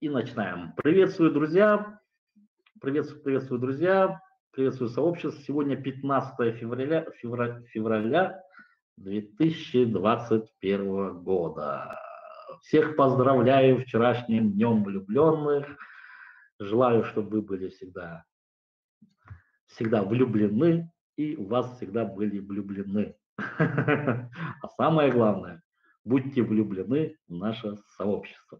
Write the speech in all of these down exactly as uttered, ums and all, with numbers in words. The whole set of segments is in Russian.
И начинаем. Приветствую, друзья. Приветствую, приветствую, друзья. Приветствую сообщество. Сегодня пятнадцатое февраля, февраля, февраля две тысячи двадцать первого года. Всех поздравляю вчерашним днем влюбленных. Желаю, чтобы вы были всегда, всегда влюблены, и у вас всегда были влюблены. А самое главное, будьте влюблены в наше сообщество.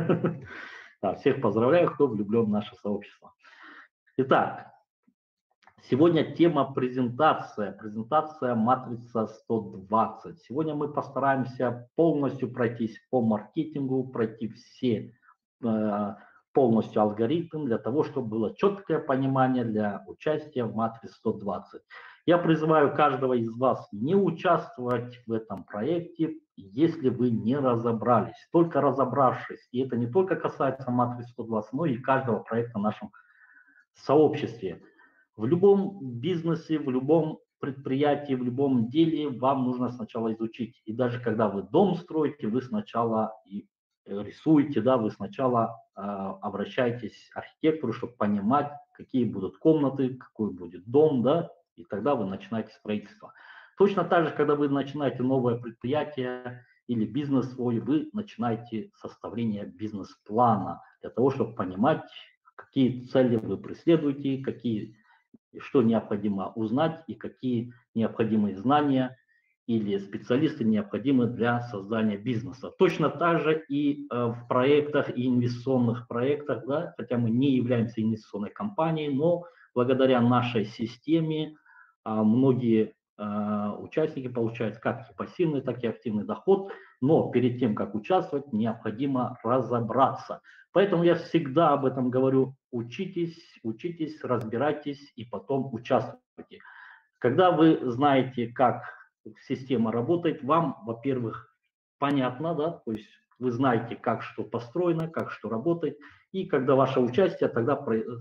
Да, всех поздравляю, кто влюблен в наше сообщество. Итак, сегодня тема презентация. Презентация матрица сто двадцать. Сегодня мы постараемся полностью пройтись по маркетингу, пройти все э, полностью алгоритм для того, чтобы было четкое понимание для участия в матрице сто двадцать. Я призываю каждого из вас не участвовать в этом проекте, если вы не разобрались. Только разобравшись, и это не только касается матрицы сто двадцать, но и каждого проекта в нашем сообществе. В любом бизнесе, в любом предприятии, в любом деле вам нужно сначала изучить. И даже когда вы дом строите, вы сначала и рисуете, да, вы сначала э, обращаетесь к архитектору, чтобы понимать, какие будут комнаты, какой будет дом, да, и тогда вы начинаете строительство. Точно так же, когда вы начинаете новое предприятие или бизнес свой, вы начинаете составление бизнес-плана для того, чтобы понимать, какие цели вы преследуете, какие, что необходимо узнать и какие необходимые знания или специалисты необходимы для создания бизнеса. Точно так же и в проектах, и инвестиционных проектах, да, хотя мы не являемся инвестиционной компанией, но благодаря нашей системе многие участники получают как и пассивный, так и активный доход, но перед тем, как участвовать, необходимо разобраться. Поэтому я всегда об этом говорю: учитесь, учитесь, разбирайтесь и потом участвуйте. Когда вы знаете, как система работает, вам, во-первых, понятно, да, то есть вы знаете, как что построено, как что работает, и когда ваше участие, тогда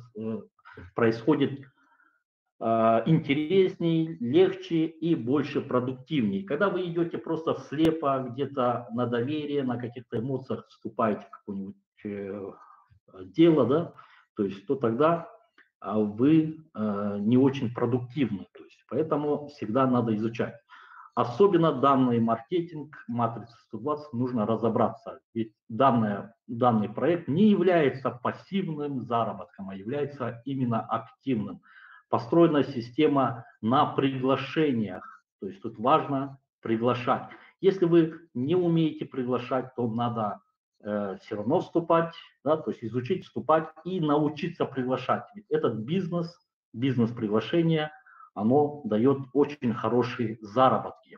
происходит интересней, легче и больше продуктивней. Когда вы идете просто слепо, где-то на доверие, на каких-то эмоциях вступаете в какое-нибудь э, дело, да, то есть то тогда вы э, не очень продуктивны. То есть, поэтому всегда надо изучать. Особенно данный маркетинг, матрица сто двадцать, нужно разобраться. Ведь данное, данный проект не является пассивным заработком, а является именно активным. Построена система на приглашениях, то есть тут важно приглашать. Если вы не умеете приглашать, то надо э, все равно вступать, да, то есть изучить, вступать и научиться приглашать. Ведь этот бизнес, бизнес приглашения, оно дает очень хорошие заработки.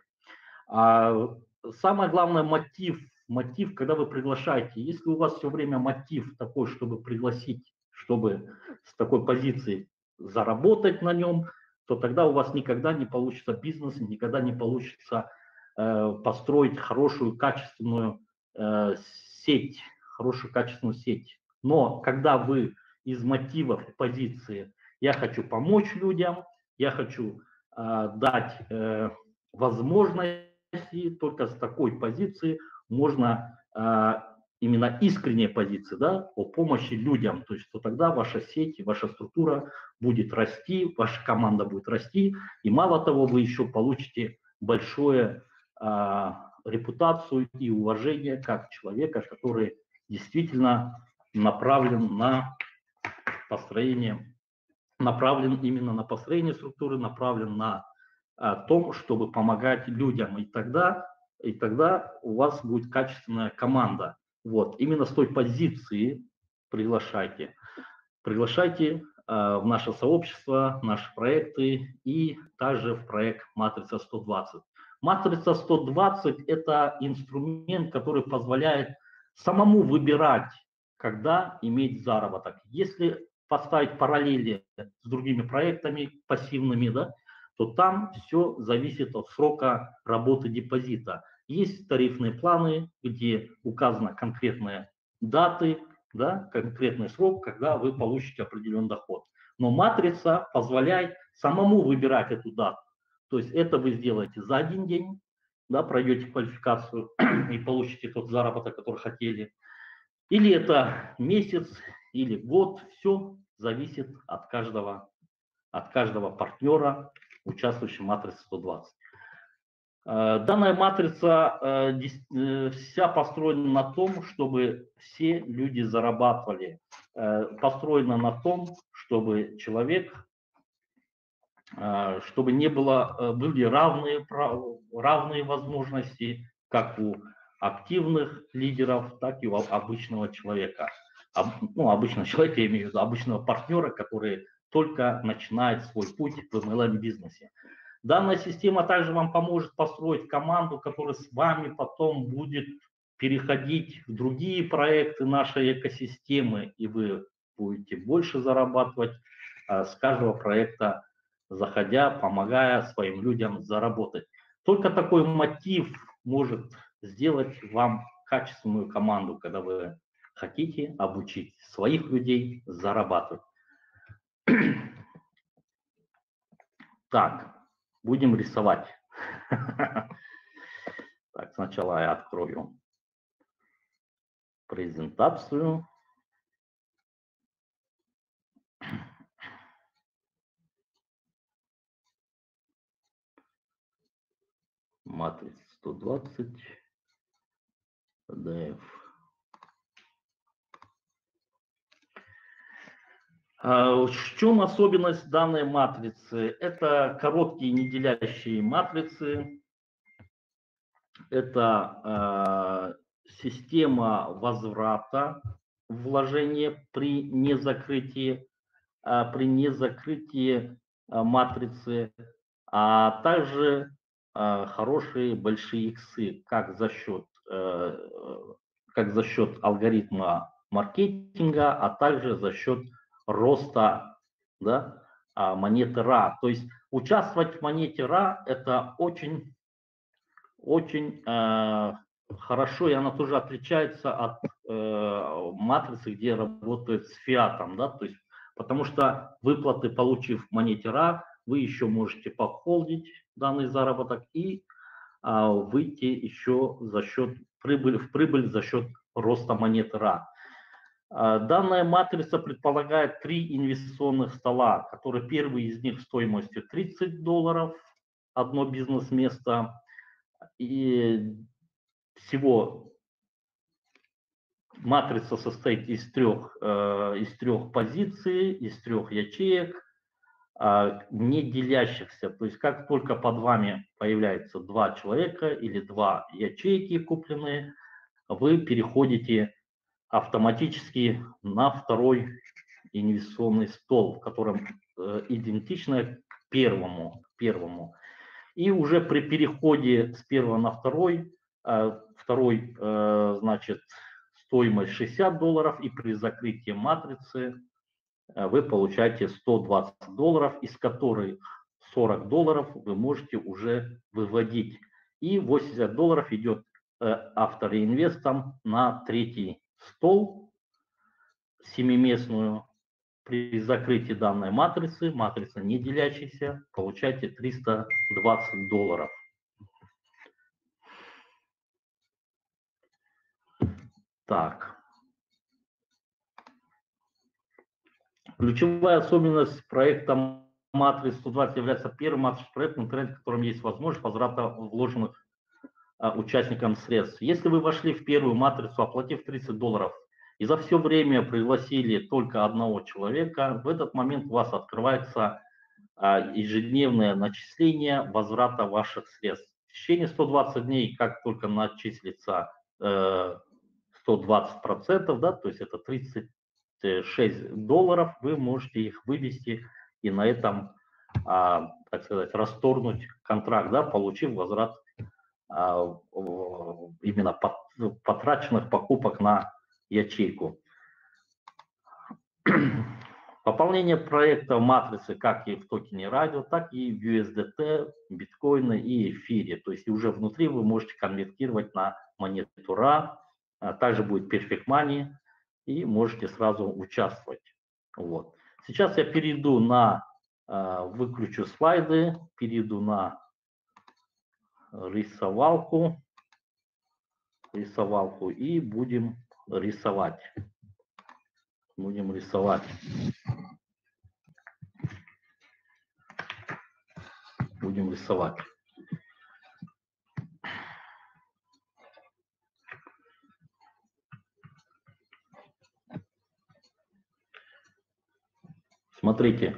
А самое главное — мотив. Мотив, когда вы приглашаете. Если у вас все время мотив такой, чтобы пригласить, чтобы с такой позиции заработать на нем, то тогда у вас никогда не получится бизнес, никогда не получится э, построить хорошую, качественную э, сеть, хорошую, качественную сеть. Но когда вы из мотивов позиции «я хочу помочь людям», «я хочу э, дать э, возможности», только с такой позиции можно э, именно искренние позиции, да, о помощи людям, то есть то тогда ваша сеть, ваша структура будет расти, ваша команда будет расти, и мало того, вы еще получите большую э, репутацию и уважение как человека, который действительно направлен на построение, направлен именно на построение структуры, направлен на о том, чтобы помогать людям, и тогда, и тогда у вас будет качественная команда. Вот, именно с той позиции приглашайте. Приглашайте э, в наше сообщество, в наши проекты и также в проект матрица сто двадцать. Матрица сто двадцать – это инструмент, который позволяет самому выбирать, когда иметь заработок. Если поставить параллели с другими проектами пассивными, да, то там все зависит от срока работы депозита. Есть тарифные планы, где указаны конкретные даты, да, конкретный срок, когда вы получите определенный доход. Но матрица позволяет самому выбирать эту дату. То есть это вы сделаете за один день, да, пройдете квалификацию и получите тот заработок, который хотели. Или это месяц, или год, все зависит от каждого, от каждого партнера, участвующего в матрице сто двадцать. Данная матрица вся построена на том, чтобы все люди зарабатывали. Построена на том, чтобы человек, чтобы не было, были равные, равные возможности, как у активных лидеров, так и у обычного человека. Ну, обычного человека, я имею в виду обычного партнера, который только начинает свой путь в эм эл эм-бизнесе. Данная система также вам поможет построить команду, которая с вами потом будет переходить в другие проекты нашей экосистемы, и вы будете больше зарабатывать с каждого проекта, заходя, помогая своим людям заработать. Только такой мотив может сделать вам качественную команду, когда вы хотите обучить своих людей зарабатывать. Так. Будем рисовать. Так, сначала я открою презентацию. Матрица сто двадцать. пи ди эф. В чем особенность данной матрицы? Это короткие неделящие матрицы. Это э, система возврата вложения при незакрытии, э, при незакрытии э, матрицы, а также э, хорошие большие иксы, как за счет, э, как за счет алгоритма маркетинга, а также за счет роста, да, монеты ра. То есть участвовать в монете ра это очень, очень э, хорошо, и она тоже отличается от э, матрицы, где работает с фиатом, да, то есть потому что выплаты, получив в монете ра, вы еще можете похолдить данный заработок и а, выйти еще за счет прибыли, в прибыль за счет роста монеты ра. Данная матрица предполагает три инвестиционных стола, которые первый из них стоимостью тридцать долларов, одно бизнес-место, и всего матрица состоит из трех, э, из трех позиций, из трех ячеек, э, не делящихся. То есть как только под вами появляется два человека или два ячейки купленные, вы переходите автоматически на второй инвестиционный стол, в котором э, идентично к первому, первому. И уже при переходе с первого на второй, э, второй, э, значит, стоимость шестьдесят долларов, и при закрытии матрицы э, вы получаете сто двадцать долларов, из которых сорок долларов вы можете уже выводить. И восемьдесят долларов идет э, автореинвестом на третий стол, семиместную. При закрытии данной матрицы, матрица не делящаяся, получаете триста двадцать долларов. Так. Ключевая особенность проекта матрицы сто двадцать является первым матричным проектом, в интернете, в котором есть возможность возврата вложенных а, участникам средств. Если вы вошли в первую матрицу, оплатив тридцать долларов, и за все время пригласили только одного человека, в этот момент у вас открывается а, ежедневное начисление возврата ваших средств. В течение ста двадцати дней, как только начислится э, сто двадцать процентов, да, то есть это тридцать шесть долларов, вы можете их вывести и на этом, а, так сказать, расторгнуть контракт, да, получив возврат а, именно потраченных покупок на ячейку. Пополнение проекта матрицы как и в токене радио, так и в ю эс ди ти, биткоины и эфире. То есть уже внутри вы можете конвертировать на монету ра, также будет Perfect Money, и можете сразу участвовать. Вот. Сейчас я перейду на, выключу слайды, перейду на рисовалку, рисовалку и будем рисовать. Будем рисовать. Будем рисовать. Смотрите,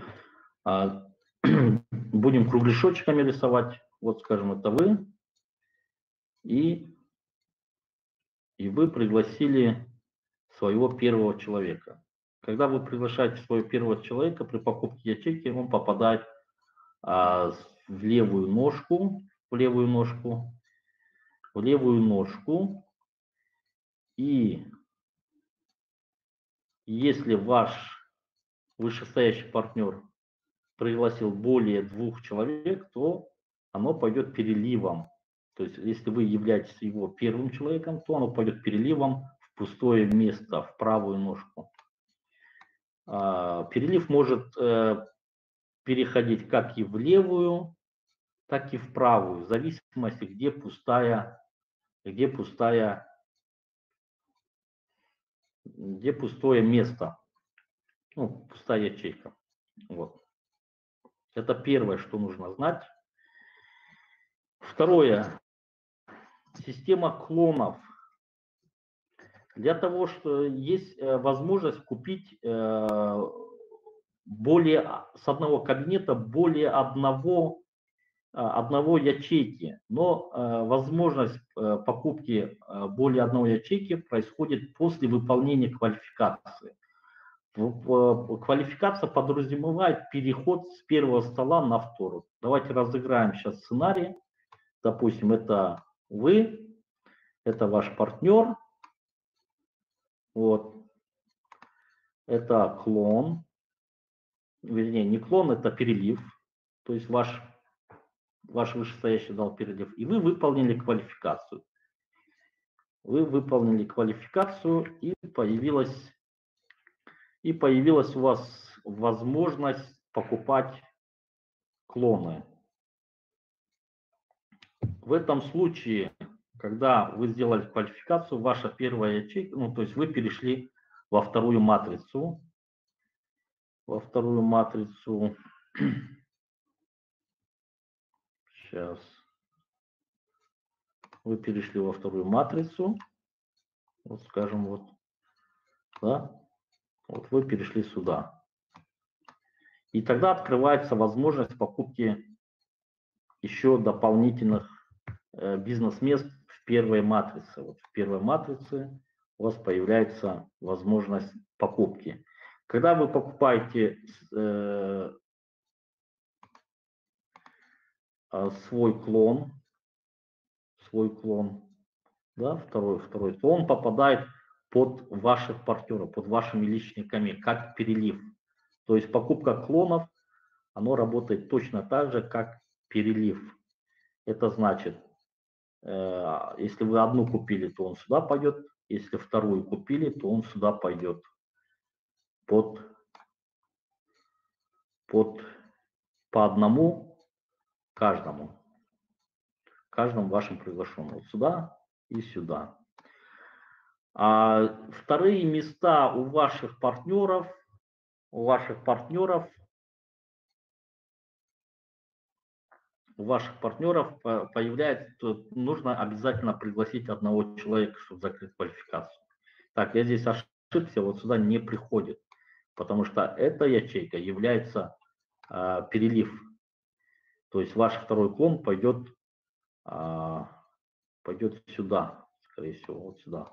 будем кругляшочками рисовать. Вот, скажем, это вы. И, и вы пригласили своего первого человека. Когда вы приглашаете своего первого человека, при покупке ячейки он попадает а, в левую ножку, в левую ножку, в левую ножку. И если ваш вышестоящий партнер пригласил более двух человек, то оно пойдет переливом. То есть, если вы являетесь его первым человеком, то оно пойдет переливом в пустое место, в правую ножку. Перелив может переходить как и в левую, так и в правую, в зависимости, где пустая, где пустая, где пустое место, ну, пустая ячейка. Вот. Это первое, что нужно знать. Второе. Система клонов. Для того, что есть возможность купить более, с одного кабинета более одного, одного ячейки. Но возможность покупки более одной ячейки происходит после выполнения квалификации. Квалификация подразумевает переход с первого стола на второй. Давайте разыграем сейчас сценарий. Допустим, это вы, это ваш партнер. Вот. Это клон. Вернее, не клон, это перелив. То есть ваш, ваш вышестоящий дал перелив. И вы выполнили квалификацию. Вы выполнили квалификацию, и появилась, и появилась у вас возможность покупать клоны. В этом случае, когда вы сделали квалификацию, ваша первая ячейка, ну, то есть вы перешли во вторую матрицу, во вторую матрицу, сейчас, вы перешли во вторую матрицу, вот скажем, вот, да, вот вы перешли сюда. И тогда открывается возможность покупки еще дополнительных э, бизнес-мест в первой матрице. Вот в первой матрице у вас появляется возможность покупки. Когда вы покупаете э, свой клон, свой клон, да, второй, второй, то он попадает под ваших партнеров, под вашими личниками, как перелив. То есть покупка клонов, оно работает точно так же, как перелив. Это значит, э, если вы одну купили, то он сюда пойдет, если вторую купили, то он сюда пойдет под, под, по одному каждому, каждому вашим приглашенным. Вот сюда и сюда. А вторые места у ваших партнеров, у ваших партнеров, у ваших партнеров появляется, нужно обязательно пригласить одного человека, чтобы закрыть квалификацию. Так, я здесь ошибся, вот сюда не приходит, потому что эта ячейка является э, перелив. То есть ваш второй клон пойдет, э, пойдет сюда, скорее всего, вот сюда.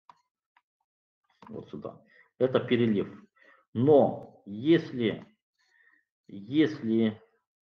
Вот сюда. Это перелив. Но если, если,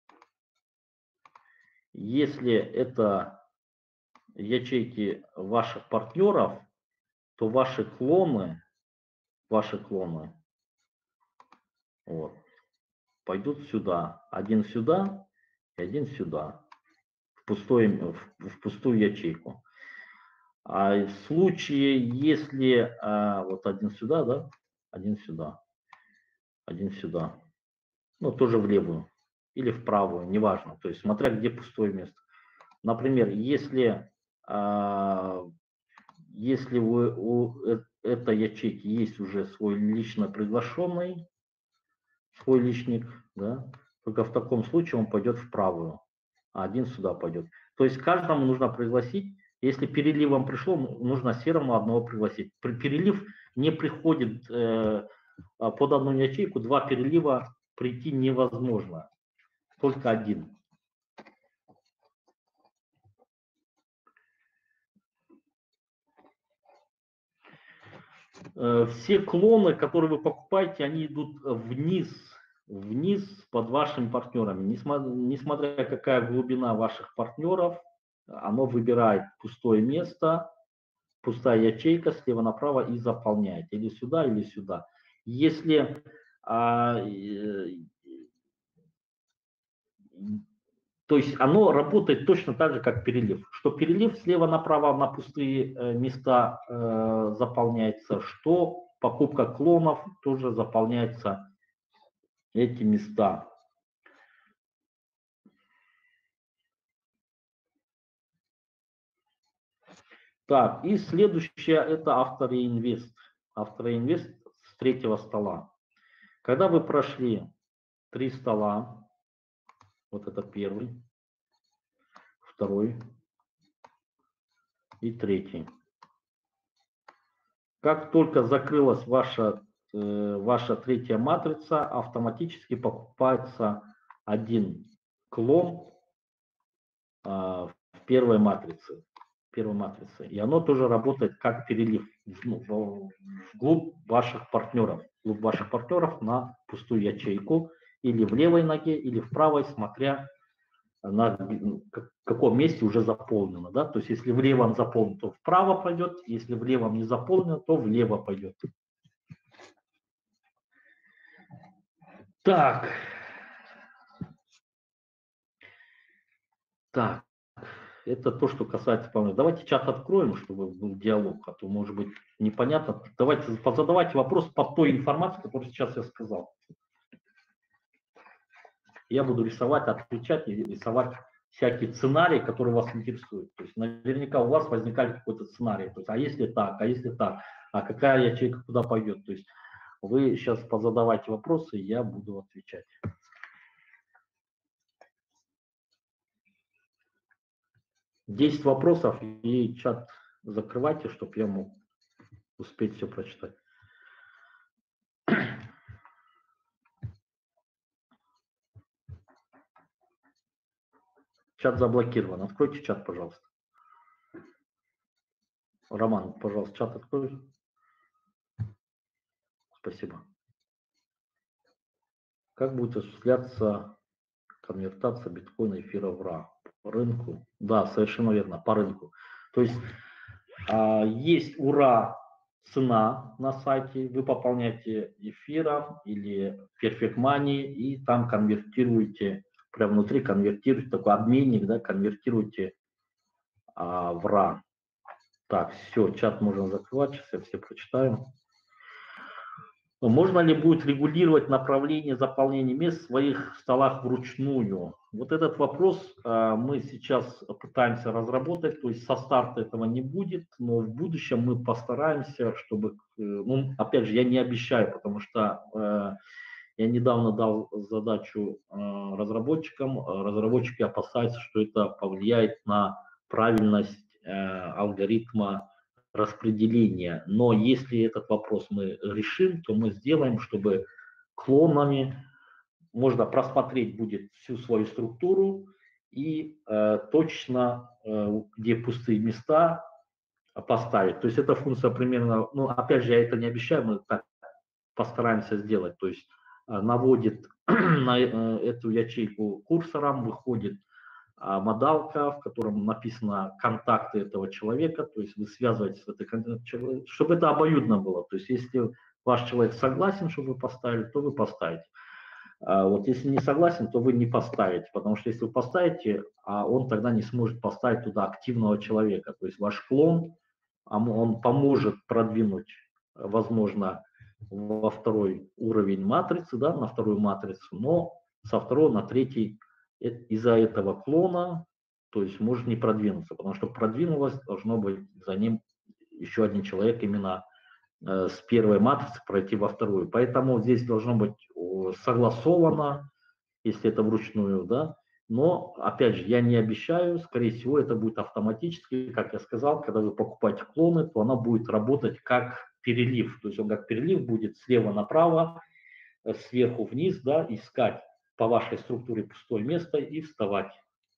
если это ячейки ваших партнеров, то ваши клоны, ваши клоны, вот, пойдут сюда. Один сюда и один сюда. В, пустой, в, в пустую ячейку. А в случае, если а, вот один сюда, да, один сюда, один сюда, ну тоже в левую или в правую, неважно, то есть смотря где пустое место. Например, если, а, если вы, у, этой ячейки есть уже свой лично приглашенный, свой личник, да, только в таком случае он пойдет в правую, а один сюда пойдет. То есть каждому нужно пригласить, если переливом пришло, нужно все равно одного пригласить. При перелив не приходит э, под одну ячейку, два перелива прийти невозможно, только один. Все клоны, которые вы покупаете, они идут вниз, вниз под вашими партнерами. Несмотря какая глубина ваших партнеров, оно выбирает пустое место, пустая ячейка слева направо и заполняет. Или сюда, или сюда. Если а, то есть оно работает точно так же, как перелив. Что перелив слева направо на пустые места э, заполняется, что покупка клонов тоже заполняется эти места. Так, и следующее это автореинвест. Автореинвест с третьего стола. Когда вы прошли три стола, вот это первый, второй и третий. Как только закрылась ваша, э, ваша третья матрица, автоматически покупается один клон э, в первой матрице. Первой матрице. И оно тоже работает как перелив в, вглубь ваших партнеров. Вглубь ваших партнеров на пустую ячейку или в левой ноге, или в правой, смотря на каком месте уже заполнено. Да? То есть если в левом заполнено, то вправо пойдет, если в левом не заполнено, то влево пойдет. Так. Так. Это то, что касается планов. Давайте чат откроем, чтобы был диалог, а то может быть непонятно. Давайте позадавайте вопрос по той информации, которую сейчас я сказал. Я буду рисовать, отвечать и рисовать всякие сценарии, которые вас интересуют. То есть наверняка у вас возникали какой-то сценарий. То есть, а если так, а если так, а какая ячейка куда пойдет. То есть вы сейчас позадавайте вопросы, и я буду отвечать. десять вопросов и чат закрывайте, чтобы я мог успеть все прочитать. Чат заблокирован. Откройте чат, пожалуйста. Роман, пожалуйста, чат открой. Спасибо. Как будет осуществляться конвертация биткоина, эфира в ра? По рынку? Да, совершенно верно, по рынку. То есть а, есть ура цена на сайте, вы пополняете эфиром или Perfect Money и там конвертируете, прямо внутри конвертируете, такой обменник, да, конвертируете а, в ра. Так, все, чат можно закрывать, сейчас я все прочитаю. Можно ли будет регулировать направление заполнения мест в своих столах вручную? Вот этот вопрос э, мы сейчас пытаемся разработать, то есть со старта этого не будет, но в будущем мы постараемся, чтобы, э, ну, опять же, я не обещаю, потому что э, я недавно дал задачу э, разработчикам, разработчики опасаются, что это повлияет на правильность э, алгоритма распределения. Но если этот вопрос мы решим, то мы сделаем, чтобы клонами можно просмотреть будет всю свою структуру и э, точно, э, где пустые места, поставить. То есть эта функция примерно, ну опять же, я это не обещаю, мы так постараемся сделать. То есть э, наводит на э, эту ячейку курсором, выходит модалка, в котором написано контакты этого человека, то есть вы связываетесь с этой человеком, чтобы это обоюдно было. То есть если ваш человек согласен, чтобы вы поставили, то вы поставите. А вот если не согласен, то вы не поставите, потому что если вы поставите, а он тогда не сможет поставить туда активного человека. То есть ваш клон, он поможет продвинуть, возможно, во второй уровень матрицы, да, на вторую матрицу, но со второго на третий из-за этого клона, то есть может не продвинуться, потому что продвинулось, должно быть за ним еще один человек именно э, с первой матрицы пройти во вторую. Поэтому здесь должно быть согласовано, если это вручную, да. Но, опять же, я не обещаю, скорее всего, это будет автоматически. Как я сказал, когда вы покупаете клоны, то она будет работать как перелив. То есть он как перелив будет слева направо, сверху вниз, да, искать по вашей структуре пустое место и вставать.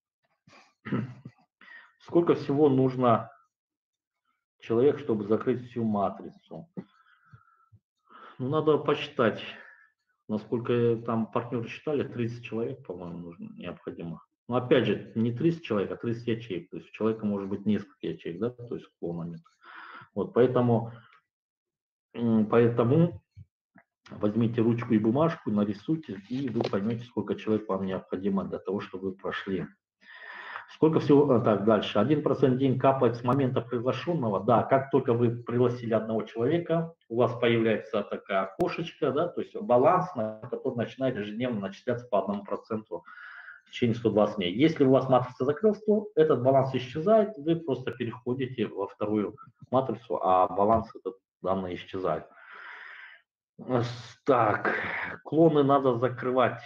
Сколько всего нужно человек, чтобы закрыть всю матрицу? Ну, надо посчитать. Насколько там партнеры считали, тридцать человек, по-моему, нужно, необходимо. Но опять же, не тридцать человек, а тридцать ячеек. То есть у человека может быть несколько ячеек, да, то есть клонами. Вот, поэтому, поэтому возьмите ручку и бумажку, нарисуйте, и вы поймете, сколько человек вам необходимо для того, чтобы вы прошли. Сколько всего, так, дальше. один процент в день капает с момента приглашенного. Да, как только вы пригласили одного человека, у вас появляется такая окошечко, да, то есть баланс, на который начинает ежедневно начисляться по одному проценту в течение ста двадцати дней. Если у вас матрица закрылась, то этот баланс исчезает, вы просто переходите во вторую матрицу, а баланс этот данный исчезает. Так, клоны надо закрывать.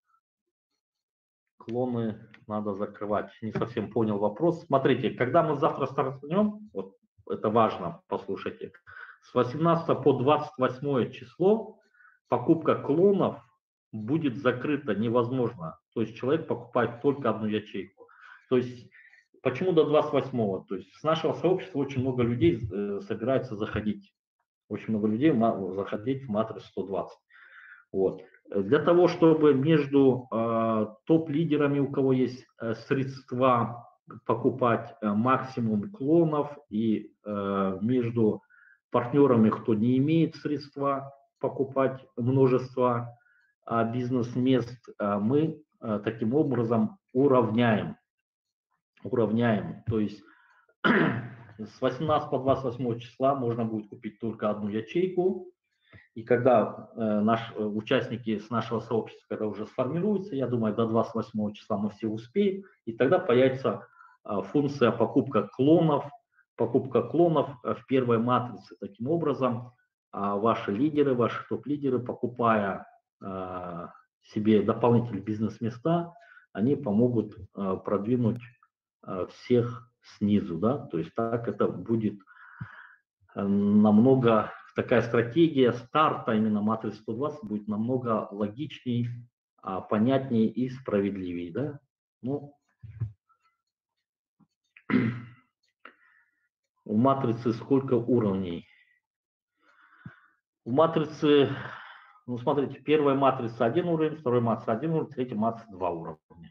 Клоны надо закрывать. Не совсем понял вопрос. Смотрите, когда мы завтра стартанем, вот это важно, послушайте, с восемнадцатого по двадцать восьмое число покупка клонов будет закрыта невозможно. То есть человек покупает только одну ячейку. То есть почему до двадцать восьмого? То есть с нашего сообщества очень много людей э, собирается заходить. Очень много людей заходить в матрицу сто двадцать. Вот. Для того, чтобы между э, топ-лидерами, у кого есть э, средства покупать э, максимум клонов, и э, между партнерами, кто не имеет средства покупать множество э, бизнес-мест, э, мы э, таким образом уравняем. Уравняем. То есть с восемнадцатого по двадцать восьмое числа можно будет купить только одну ячейку. И когда э, наш, э, участники с нашего сообщества, когда уже сформируются, я думаю, до двадцать восьмого числа мы все успеем, и тогда появится э, функция покупка клонов, покупка клонов в первой матрице. Таким образом, э, ваши лидеры, ваши топ-лидеры, покупая э, себе дополнительные бизнес-места, они помогут э, продвинуть э, всех снизу, да, то есть так это будет намного, такая стратегия старта именно матрицы сто двадцать будет намного логичней, понятнее и справедливее, да. Ну, у матрицы сколько уровней? У матрицы, ну смотрите, первая матрица один уровень, второй матрица один уровень, третья матрица два уровня.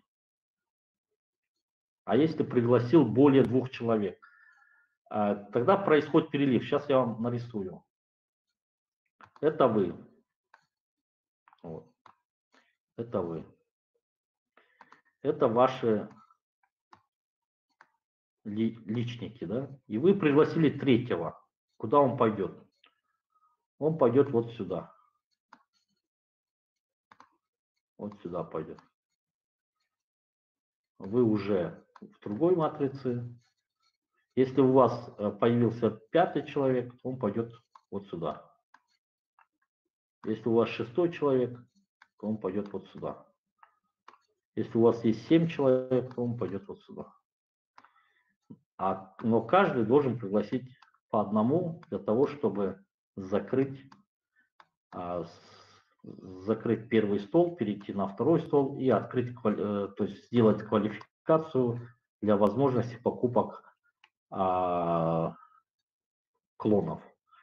А если пригласил более двух человек, тогда происходит перелив. Сейчас я вам нарисую. Это вы. Вот. Это вы. Это ваши личники, да? И вы пригласили третьего. Куда он пойдет? Он пойдет вот сюда. Вот сюда пойдет. Вы уже в другой матрице. Если у вас появился пятый человек, то он пойдет вот сюда. Если у вас шестой человек, то он пойдет вот сюда. Если у вас есть семь человек, то он пойдет вот сюда. А, но каждый должен пригласить по одному для того, чтобы закрыть, а, закрыть первый стол, перейти на второй стол и открыть, то есть сделать квалификацию для возможности покупок а, клонов.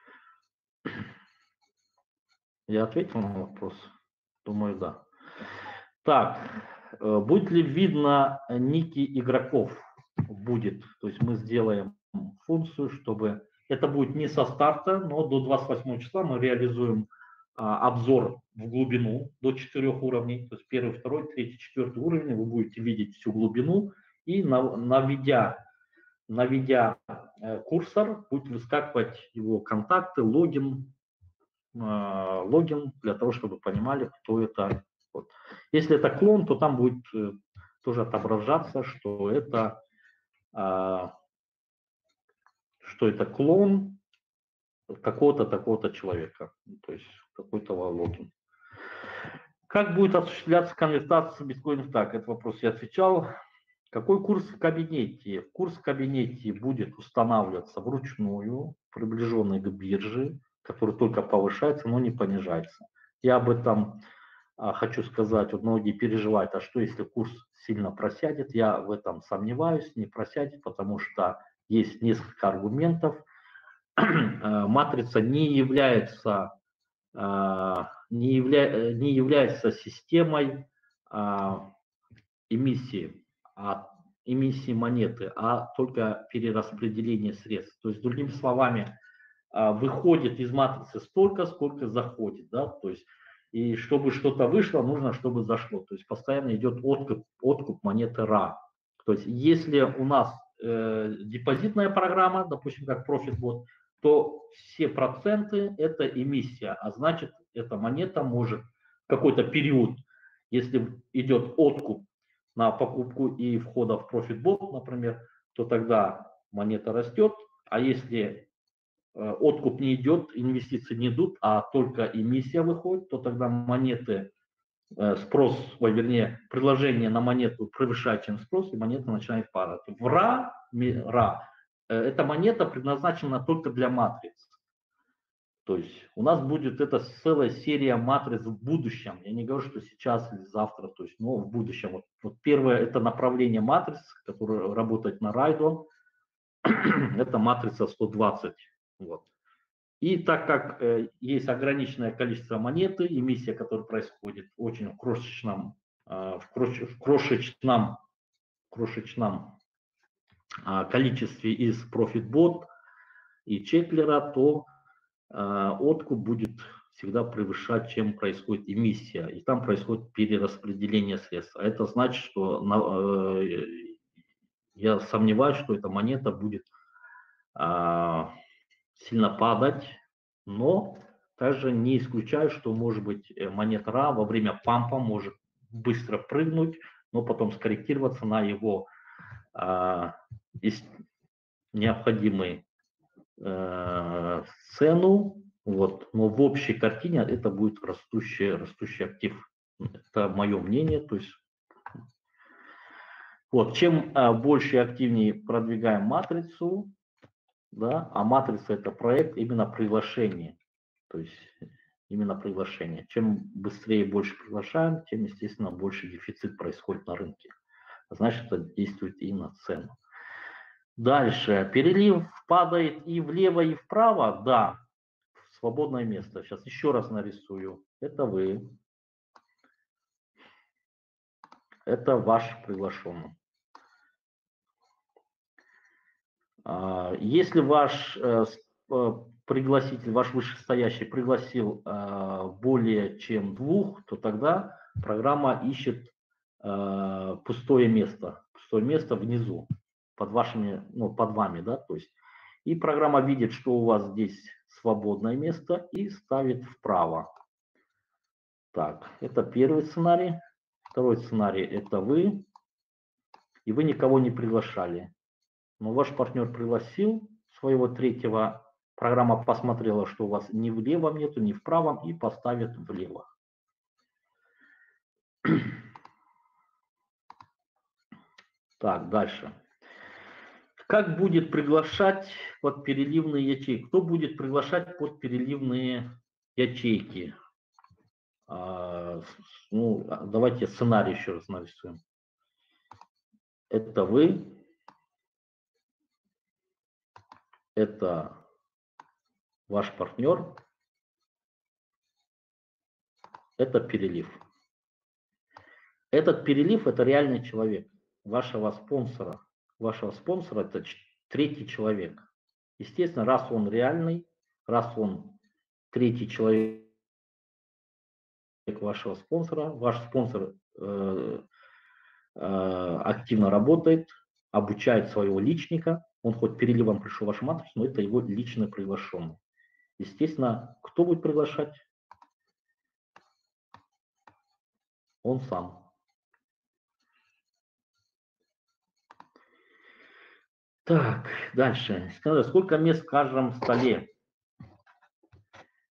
Я ответил на вопрос? Думаю, да. Так, будет ли видно ники игроков? Будет. То есть мы сделаем функцию, чтобы... Это будет не со старта, но до двадцать восьмого числа мы реализуем а, обзор в глубину до четырех уровней. То есть первый, второй, третий, четвертый уровень. Вы будете видеть всю глубину. И наведя, наведя курсор, будет выскакивать его контакты, логин, логин для того, чтобы понимали, кто это. Вот. Если это клон, то там будет тоже отображаться, что это, что это клон какого-то такого-то человека, то есть какой-то логин. Как будет осуществляться конвертация биткоинов? Так, этот вопрос я отвечал. Какой курс в кабинете? Курс в кабинете будет устанавливаться вручную, приближенный к бирже, который только повышается, но не понижается. Я об этом а, хочу сказать. Вот многие переживают, а что если курс сильно просядет? Я в этом сомневаюсь, не просядет, потому что есть несколько аргументов. Матрица не является, не, явля, не является системой эмиссии, а эмиссии монеты, а только перераспределение средств. То есть, другими словами, выходит из матрицы столько, сколько заходит. Да? То есть, и чтобы что-то вышло, нужно, чтобы зашло. То есть постоянно идет откуп, откуп монеты эр эй. То есть если у нас э, депозитная программа, допустим, как ProfitBot, то все проценты это эмиссия, а значит эта монета может в какой-то период, если идет откуп на покупку и входа в ProfitBot, например, то тогда монета растет, а если откуп не идет, инвестиции не идут, а только эмиссия выходит, то тогда монеты, спрос, ой, вернее, предложение на монету превышает, чем спрос, и монета начинает падать. В эр эй, эр эй, эта монета предназначена только для матриц. То есть у нас будет эта целая серия матриц в будущем. Я не говорю, что сейчас или завтра, то есть, но в будущем. Вот, вот первое это направление матриц, которое работает на Raidon. Это матрица сто двадцать. Вот. И так как э, есть ограниченное количество монеты, эмиссия, которая происходит очень в крошечном, э, в крош, в крошечном, крошечном э, количестве из ProfitBot и Чеклера, то э, откуп будет всегда превышать, чем происходит эмиссия. И там происходит перераспределение средств. А это значит, что на, э, я сомневаюсь, что эта монета будет э, сильно падать, но также не исключаю, что может быть монета эр эй во время пампа может быстро прыгнуть, но потом скорректироваться на его э, необходимую э, цену. Вот. Но в общей картине это будет растущий, растущий актив. Это мое мнение. То есть, вот, чем э, больше и активнее продвигаем матрицу, да, а матрица это проект именно приглашения. То есть именно приглашение. Чем быстрее и больше приглашаем, тем, естественно, больше дефицит происходит на рынке. Значит, это действует и на цену. Дальше. Перелив падает и влево, и вправо. Да, в свободное место. Сейчас еще раз нарисую. Это вы. Это ваш приглашенный. Если ваш пригласитель, ваш вышестоящий пригласил более чем двух, то тогда программа ищет пустое место, пустое место внизу, под вашими, ну, под вами, да, то есть, и программа видит, что у вас здесь свободное место и ставит вправо. Так, это первый сценарий. Второй сценарий – это вы, и вы никого не приглашали. Но ваш партнер пригласил своего третьего, программа посмотрела, что у вас ни в левом нету, ни в правом, и поставит влево. Так, дальше. Как будет приглашать под переливные ячейки? Кто будет приглашать под переливные ячейки? А, ну, давайте сценарий еще раз нарисуем. Это вы. Это ваш партнер. Это перелив. Этот перелив – это реальный человек, вашего спонсора. Вашего спонсора – это третий человек. Естественно, раз он реальный, раз он третий человек вашего спонсора, ваш спонсор э, э, активно работает, обучает своего личника, он хоть переливом пришел в вашу матрицу, но это его личный приглашенный. Естественно, кто будет приглашать? Он сам. Так, дальше. Сколько мест в каждом столе?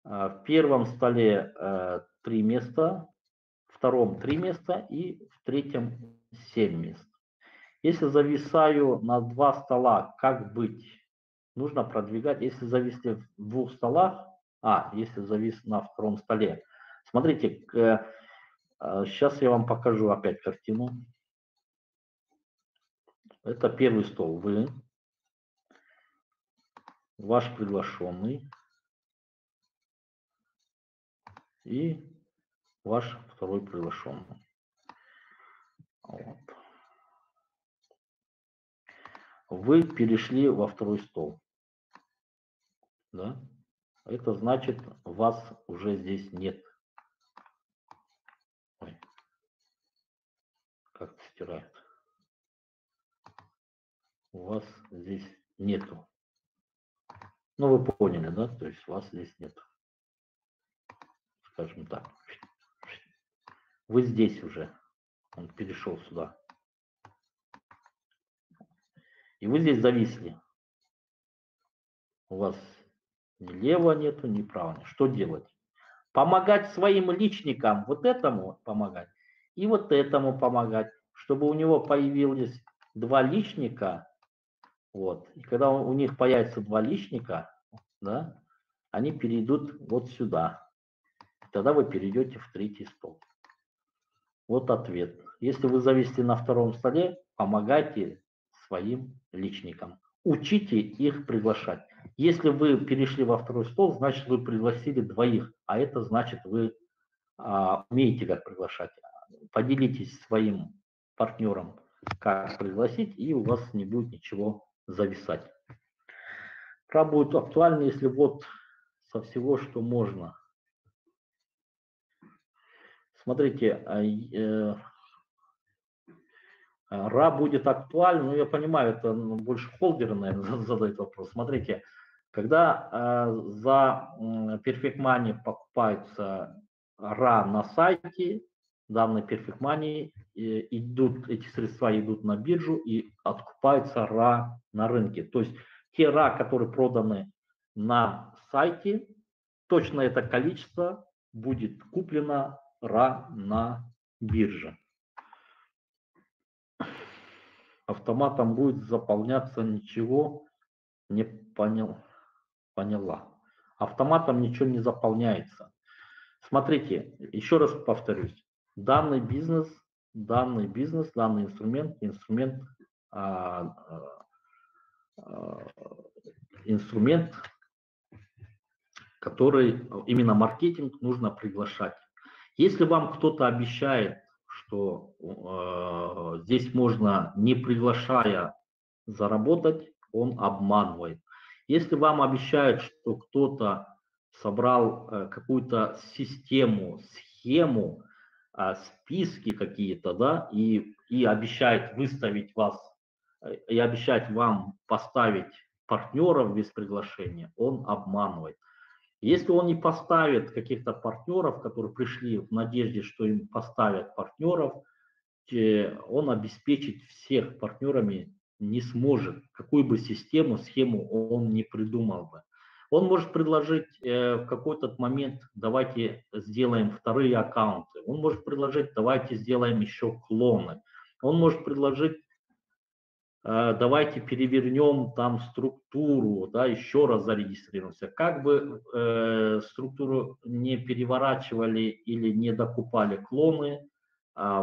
В первом столе три места, в втором три места и в третьем семь мест. Если зависаю на два стола, как быть? Нужно продвигать. Если зависли в двух столах, а, если завис на втором столе. Смотрите, сейчас я вам покажу опять картину. Это первый стол. Вы, ваш приглашенный и ваш второй приглашенный. Вот. Вы перешли во второй стол. Да? Это значит, вас уже здесь нет. Ой. Как стирает. У вас здесь нету. Ну, вы поняли, да? То есть вас здесь нет. Скажем так. Вы здесь уже. Он перешел сюда. И вы здесь зависли. У вас ни лево нету, ни право. Что делать? Помогать своим личникам, вот этому помогать, и вот этому помогать, чтобы у него появились два личника. Вот. И когда у них появится два личника, да, они перейдут вот сюда. Тогда вы перейдете в третий стол. Вот ответ. Если вы зависли на втором столе, помогайте своим личникам. Учите их приглашать. Если вы перешли во второй стол, значит вы пригласили двоих, а это значит вы а, умеете как приглашать. Поделитесь своим партнером, как пригласить, и у вас не будет ничего зависать. Ра будет актуально, если вот со всего, что можно. Смотрите, Ра будет актуален, но я понимаю, это больше холдеры, наверное, задают вопрос. Смотрите, когда за Perfect Money покупается Ра на сайте, данные Perfect Money, идут, эти средства идут на биржу и откупаются Ра на рынке. То есть те Ра, которые проданы на сайте, точно это количество будет куплено Ра на бирже. Автоматом будет заполняться, ничего не понял, поняла. Автоматом ничего не заполняется. Смотрите, еще раз повторюсь. Данный бизнес, данный бизнес, данный инструмент, инструмент, а, а, инструмент, который именно маркетинг нужно приглашать. Если вам кто-то обещает, что э, здесь можно, не приглашая, заработать, он обманывает. Если вам обещают, что кто-то собрал э, какую-то систему, схему, э, списки какие-то, да, и, и обещает выставить вас, э, и обещает вам поставить партнеров без приглашения, он обманывает. Если он не поставит каких-то партнеров, которые пришли в надежде, что им поставят партнеров, он обеспечить всех партнерами не сможет. Какую бы систему, схему он не придумал бы. Он может предложить в какой-то момент, давайте сделаем вторые аккаунты. Он может предложить, давайте сделаем еще клоны. Он может предложить, давайте перевернем там структуру, да, еще раз зарегистрируемся. Как бы э, структуру не переворачивали или не докупали клоны, э,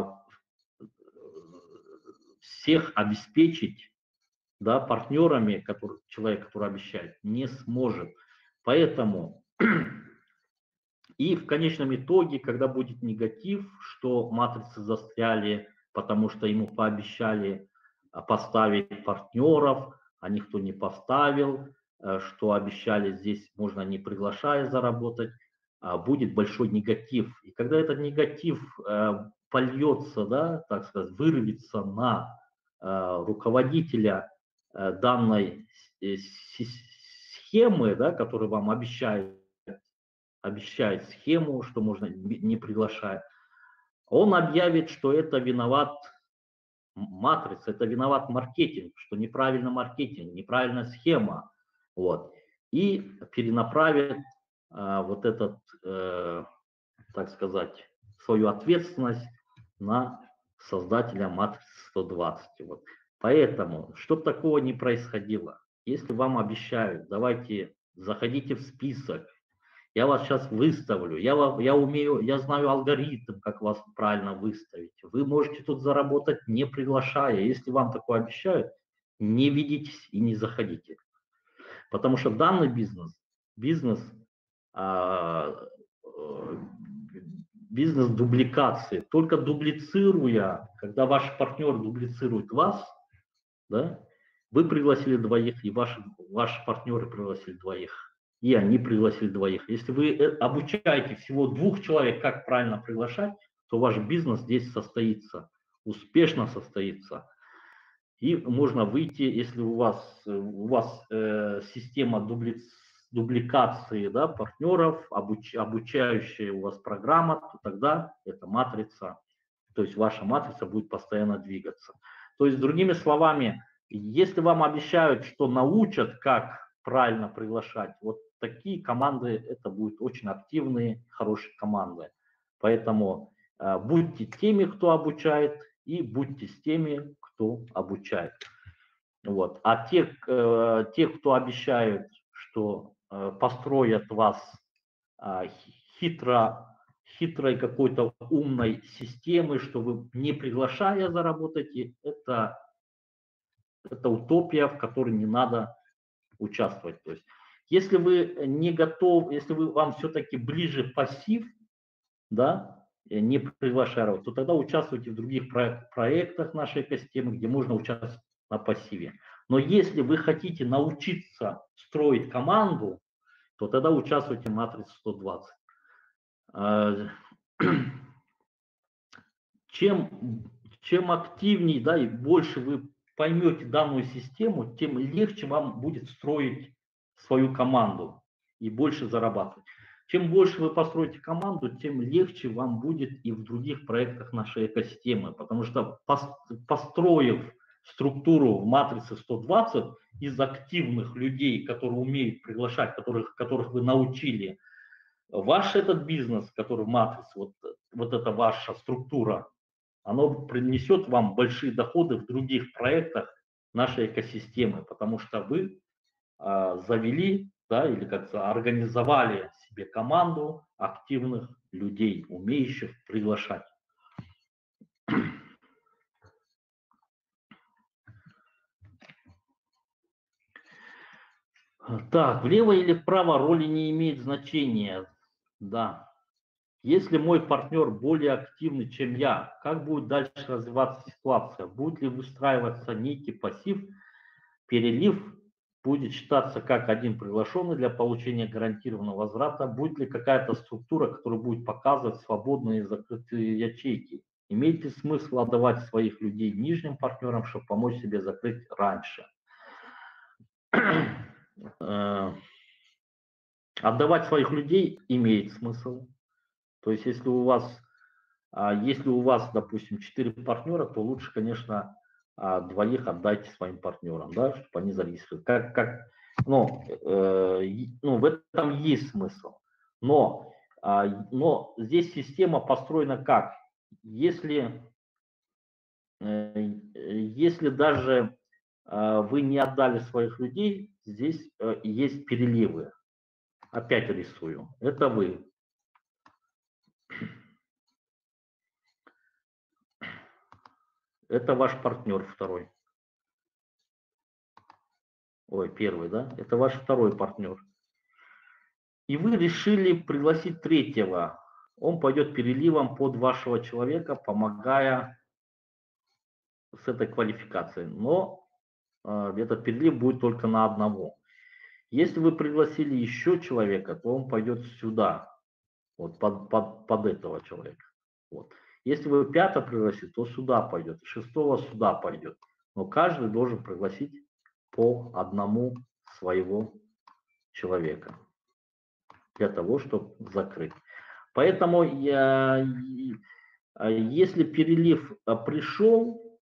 всех обеспечить, да, партнерами, который, человек, который обещает, не сможет. Поэтому и в конечном итоге, когда будет негатив, что матрицы застряли, потому что ему пообещали поставить партнеров, а никто не поставил, что обещали здесь можно не приглашая заработать, будет большой негатив. И когда этот негатив польется, да, так сказать, вырвется на руководителя данной схемы, да, который вам обещает, обещает схему, что можно не приглашать, он объявит, что это виноват матрица, это виноват маркетинг, что неправильно маркетинг, неправильная схема, вот, и перенаправит а, вот этот, э, так сказать, свою ответственность на создателя матрицы сто двадцать. Вот. Поэтому, чтобы такого не происходило, если вам обещают, давайте заходите в список, я вас сейчас выставлю, я, вам, я умею, я знаю алгоритм, как вас правильно выставить. Вы можете тут заработать, не приглашая. Если вам такое обещают, не ведитесь и не заходите. Потому что данный бизнес, бизнес, а, бизнес дубликации. Только дублицируя, когда ваш партнер дублицирует вас, да, вы пригласили двоих, и ваши, ваши партнеры пригласили двоих, и они пригласили двоих. Если вы обучаете всего двух человек, как правильно приглашать, то ваш бизнес здесь состоится, успешно состоится. И можно выйти, если у вас, у вас э, система дубли, дубликации, да, партнеров, обуч, обучающая у вас программа, то тогда эта матрица, то есть ваша матрица будет постоянно двигаться. То есть, другими словами, если вам обещают, что научат, как правильно приглашать, вот такие команды, это будут очень активные, хорошие команды. Поэтому э, будьте теми, кто обучает, и будьте с теми, кто обучает. Вот. А те, э, те, кто обещают, что э, построят вас э, хитро, хитрой какой-то умной системой, что вы не приглашая заработаете, это, это утопия, в которой не надо участвовать. То есть, если вы не готовы, если вы, вам все-таки ближе пассив, да, не приглашая, то тогда участвуйте в других проектах нашей экосистемы, где можно участвовать на пассиве. Но если вы хотите научиться строить команду, то тогда участвуйте в матрице сто двадцать. Чем, чем активнее, да, и больше вы поймете данную систему, тем легче вам будет строить свою команду и больше зарабатывать. Чем больше вы построите команду, тем легче вам будет и в других проектах нашей экосистемы, потому что построив структуру в матрице сто двадцать из активных людей, которые умеют приглашать, которых, которых вы научили, ваш этот бизнес, который в матрице, вот, вот эта ваша структура, оно принесет вам большие доходы в других проектах нашей экосистемы, потому что вы а, завели, да, или как-то организовали себе команду активных людей, умеющих приглашать. Так, влево или вправо роли не имеет значения. Да. Если мой партнер более активный, чем я, как будет дальше развиваться ситуация? Будет ли выстраиваться некий пассив, перелив будет считаться как один приглашенный для получения гарантированного возврата? Будет ли какая-то структура, которая будет показывать свободные и закрытые ячейки? Имеет ли смысл отдавать своих людей нижним партнерам, чтобы помочь себе закрыть раньше? Отдавать своих людей имеет смысл. То есть, если у вас, если у вас, допустим, четыре партнера, то лучше, конечно, двоих отдайте своим партнерам, да, чтобы они зарегистрировали. Как, как, ну, э, ну, в этом есть смысл. Но, э, но здесь система построена как? Если, э, если даже э, вы не отдали своих людей, здесь э, есть переливы. Опять рисую. Это вы. Это ваш партнер второй. Ой, первый, да? Это ваш второй партнер. И вы решили пригласить третьего. Он пойдет переливом под вашего человека, помогая с этой квалификацией. Но э, этот перелив будет только на одного. Если вы пригласили еще человека, то он пойдет сюда, вот под, под, под этого человека. Вот. Если вы пятого пригласите, то сюда пойдет, шестого сюда пойдет. Но каждый должен пригласить по одному своего человека для того, чтобы закрыть. Поэтому я, если перелив пришел,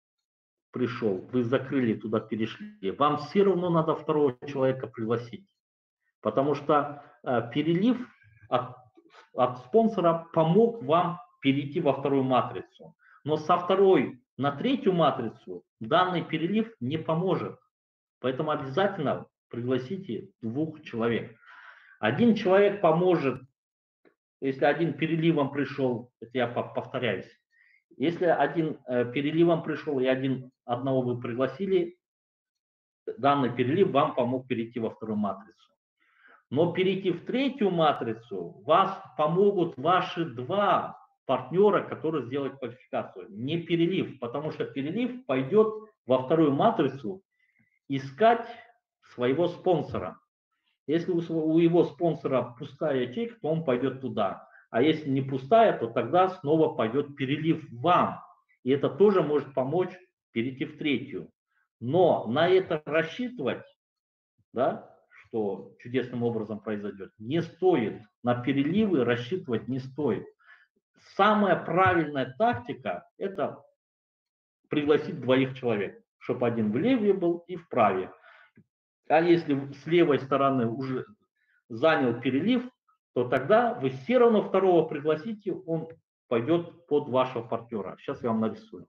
пришел, вы закрыли, туда перешли, вам все равно надо второго человека пригласить. Потому что э, перелив от, от спонсора помог вам перейти во вторую матрицу. Но со второй на третью матрицу данный перелив не поможет. Поэтому обязательно пригласите двух человек. Один человек поможет, если один переливом пришел, это я повторяюсь, если один э, переливом пришел и один, одного вы пригласили, данный перелив вам помог перейти во вторую матрицу. Но перейти в третью матрицу вас помогут ваши два партнера, которые сделают квалификацию. Не перелив, потому что перелив пойдет во вторую матрицу искать своего спонсора. Если у его спонсора пустая ячейка, то он пойдет туда. А если не пустая, то тогда снова пойдет перелив вам. И это тоже может помочь перейти в третью. Но на это рассчитывать, да, что чудесным образом произойдет, не стоит. На переливы рассчитывать не стоит. Самая правильная тактика – это пригласить двоих человек, чтобы один в леве был и в праве. А если с левой стороны уже занял перелив, то тогда вы все равно второго пригласите, он пойдет под вашего партнера. Сейчас я вам нарисую.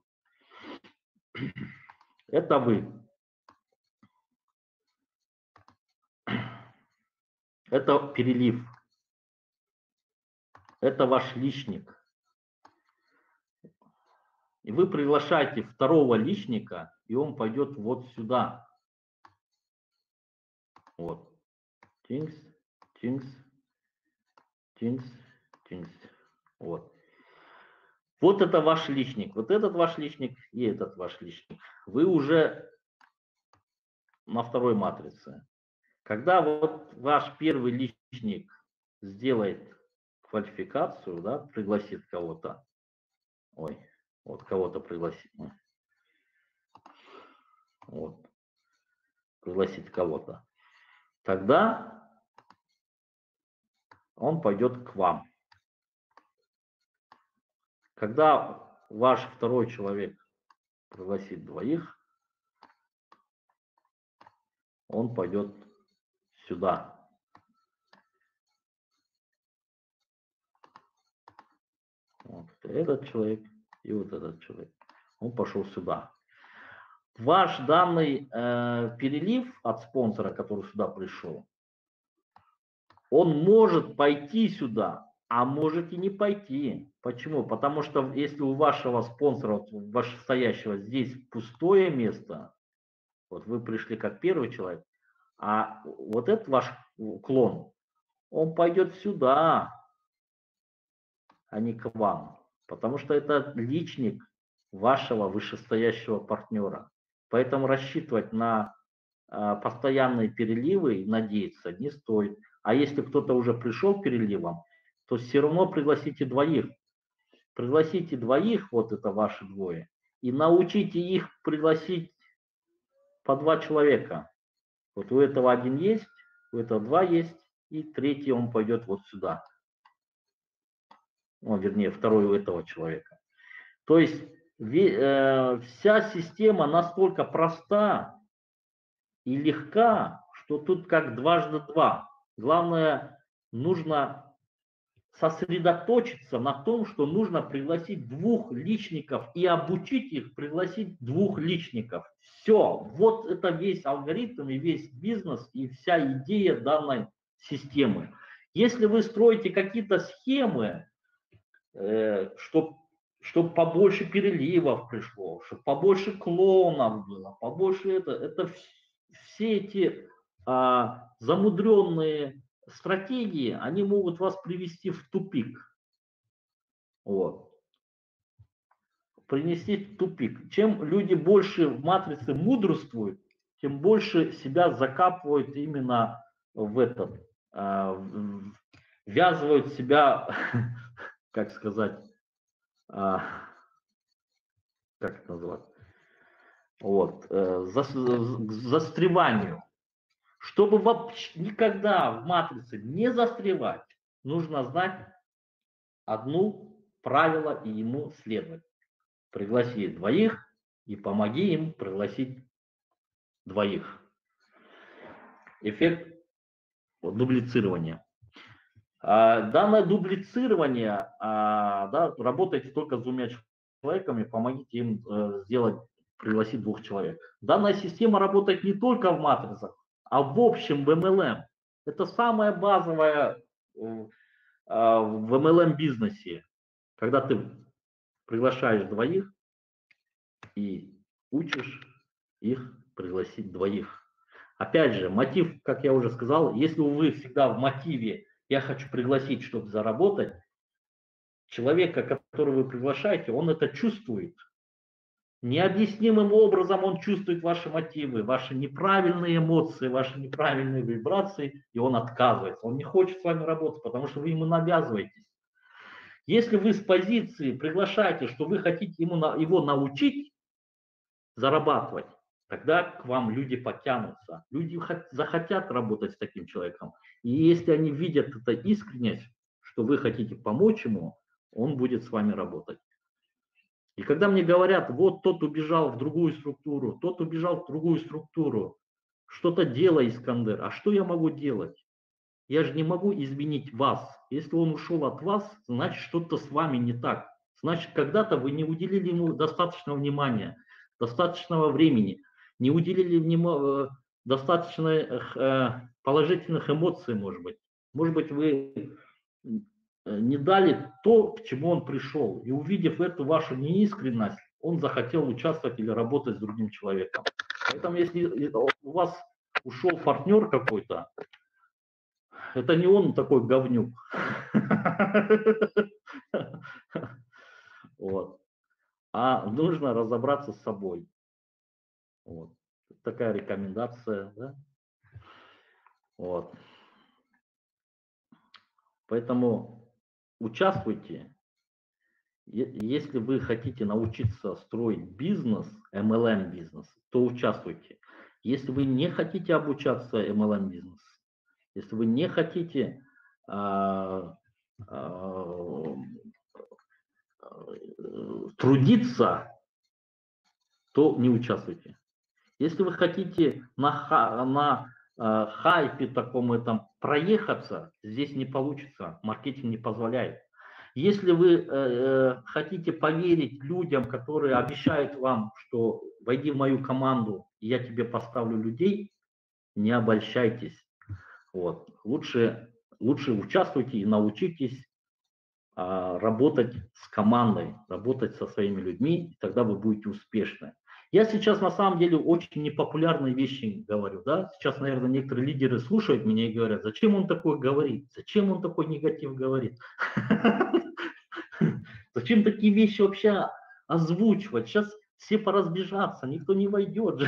Это вы. Это перелив. Это ваш личник. И вы приглашаете второго личника, и он пойдет вот сюда. Вот. Тинкс, тинкс, тинкс, тинкс. Вот. Вот это ваш личник. Вот этот ваш личник и этот ваш личник. Вы уже на второй матрице. Когда вот ваш первый личник сделает квалификацию, да, пригласит кого-то, ой, вот кого-то пригласит, вот, пригласит кого-то, тогда он пойдет к вам. Когда ваш второй человек пригласит двоих, он пойдет сюда. Вот этот человек и вот этот человек. Он пошел сюда. Ваш данный э, перелив от спонсора, который сюда пришел, он может пойти сюда, а может и не пойти. Почему? Потому что если у вашего спонсора, вот, вышестоящего, здесь пустое место, вот вы пришли как первый человек, а вот этот ваш клон, он пойдет сюда, а не к вам. Потому что это личник вашего вышестоящего партнера. Поэтому рассчитывать на э, постоянные переливы и надеяться не стоит. А если кто-то уже пришел переливом, то все равно пригласите двоих. Пригласите двоих, вот это ваши двое, и научите их пригласить по два человека. Вот у этого один есть, у этого два есть, и третий он пойдет вот сюда. Ну, вернее, второй у этого человека. То есть э, вся система настолько проста и легка, что тут как дважды два. Главное, нужно сосредоточиться на том, что нужно пригласить двух личников и обучить их пригласить двух личников. Все, вот это весь алгоритм и весь бизнес и вся идея данной системы. Если вы строите какие-то схемы, э, чтобы чтобы побольше переливов пришло, чтобы побольше клонов было, побольше это, это все эти а, замудренные стратегии, они могут вас привести в тупик. Вот. Принести в тупик. Чем люди больше в матрице мудрствуют, тем больше себя закапывают именно в этот, а, ввязывают себя, как сказать, а, как это назвать, вот, э, за, к застреванию. Чтобы вообще никогда в матрице не застревать, нужно знать одно правило и ему следовать. Пригласи двоих и помоги им пригласить двоих. Эффект дублицирование. Данное дублицирование, да, работайте только с двумя человеками, помогите им сделать, пригласить двух человек. Данная система работает не только в матрицах, а в общем в эм эл эм. Это самая базовая в эм эл эм-бизнесе, когда ты приглашаешь двоих и учишь их пригласить двоих. Опять же, мотив, как я уже сказал, если вы всегда в мотиве «я хочу пригласить, чтобы заработать», человека, которого вы приглашаете, он это чувствует. Необъяснимым образом он чувствует ваши мотивы, ваши неправильные эмоции, ваши неправильные вибрации, и он отказывается. Он не хочет с вами работать, потому что вы ему навязываетесь. Если вы с позиции приглашаете, что вы хотите ему, его научить зарабатывать, тогда к вам люди потянутся. Люди захотят работать с таким человеком. И если они видят это искренность, что вы хотите помочь ему, он будет с вами работать. И когда мне говорят, вот тот убежал в другую структуру, тот убежал в другую структуру, что-то делай, Искандер, а что я могу делать? Я же не могу изменить вас. Если он ушел от вас, значит что-то с вами не так. Значит, когда-то вы не уделили ему достаточного внимания, достаточного времени, не уделили ему достаточно положительных эмоций, может быть. Может быть, вы не дали то, к чему он пришел. И увидев эту вашу неискренность, он захотел участвовать или работать с другим человеком. Поэтому если у вас ушел партнер какой-то, это не он такой говнюк. Вот. А нужно разобраться с собой. Вот. Такая рекомендация. Да? Вот. Поэтому участвуйте. Если вы хотите научиться строить бизнес, эм эл эм-бизнес, то участвуйте. Если вы не хотите обучаться эм эл эм-бизнесу, если вы не хотите а, а, трудиться, то не участвуйте. Если вы хотите на, на э, хайпе таком этом проехаться, здесь не получится, маркетинг не позволяет. Если вы э, хотите поверить людям, которые обещают вам, что войди в мою команду, и я тебе поставлю людей, не обольщайтесь. Вот. Лучше, лучше участвуйте и научитесь а, работать с командой, работать со своими людьми, и тогда вы будете успешны. Я сейчас на самом деле очень непопулярные вещи говорю. Да? Сейчас, наверное, некоторые лидеры слушают меня и говорят, зачем он такое говорит, зачем он такой негатив говорит. Зачем такие вещи вообще озвучивать? Сейчас все поразбежатся, никто не войдет.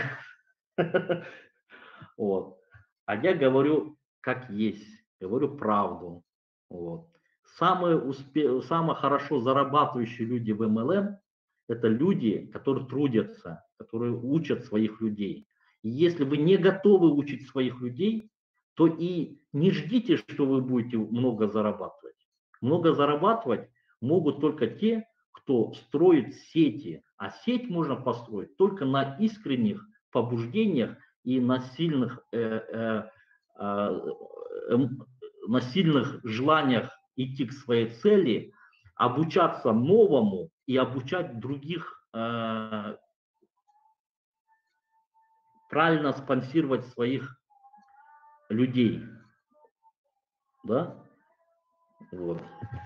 Вот. А я говорю, как есть, говорю правду. Вот. Самые, успе... Самые хорошо зарабатывающие люди в эм эл эм – это люди, которые трудятся, которые учат своих людей. И если вы не готовы учить своих людей, то и не ждите, что вы будете много зарабатывать. Много зарабатывать могут только те, кто строит сети. А сеть можно построить только на искренних побуждениях и на сильных, э, э, э, на сильных желаниях идти к своей цели, обучаться новому и обучать других, э, правильно спонсировать своих людей. Да? Вот.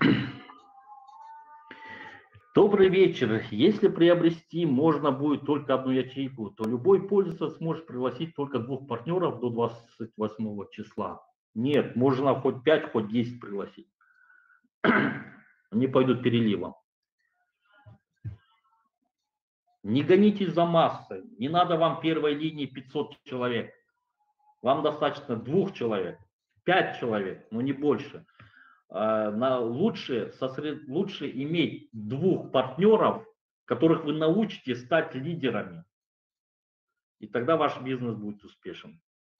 Добрый вечер. Если приобрести можно будет только одну ячейку, то любой пользователь сможет пригласить только двух партнеров до двадцать восьмого числа. Нет, можно хоть пять, хоть десять пригласить. Они пойдут переливом. Не гонитесь за массой. Не надо вам первой линии пятьсот человек. Вам достаточно двух человек, пять человек, но не больше. На лучше, сосред... лучше иметь двух партнеров, которых вы научите стать лидерами. И тогда ваш бизнес будет успешен.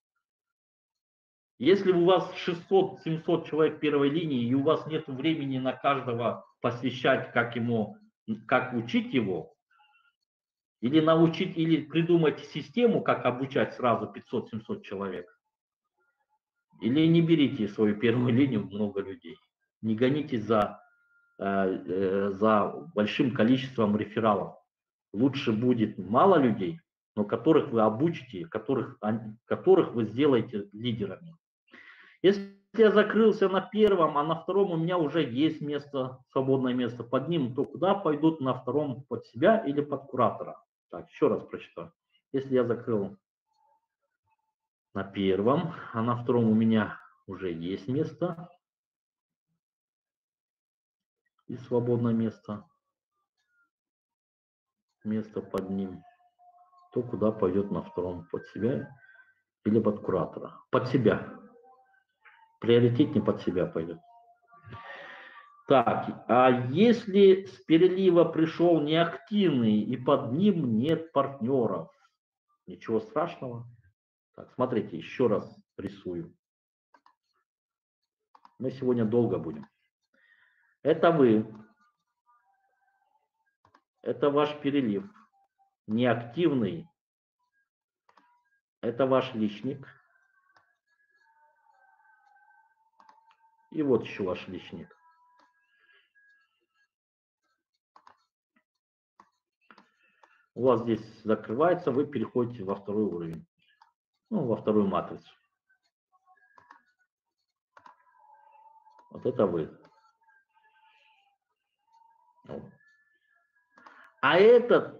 Если у вас шестьсот-семьсот человек первой линии, и у вас нет времени на каждого посвящать, как ему, как учить его, или научить, или придумать систему, как обучать сразу пятьсот-семьсот человек, Или не берите свою первую линию много людей. Не гонитесь за, э, за большим количеством рефералов. Лучше будет мало людей, но которых вы обучите, которых, которых вы сделаете лидерами. Если я закрылся на первом, а на втором у меня уже есть место, свободное место под ним, то куда пойдут на втором, под себя или под куратора? Так, еще раз прочитаю. Если я закрыл на первом, а на втором у меня уже есть место и свободное место, место под ним, то куда пойдет на втором, под себя или под куратора? Под себя. Приоритет не под себя пойдет. Так, а если с перелива пришел неактивный и под ним нет партнеров, ничего страшного. Так, смотрите, еще раз рисую. Мы сегодня долго будем. Это вы. Это ваш перелив. Неактивный. Это ваш личник. И вот еще ваш личник. У вас здесь закрывается, вы переходите во второй уровень. Ну, во вторую матрицу. Вот это вы. А этот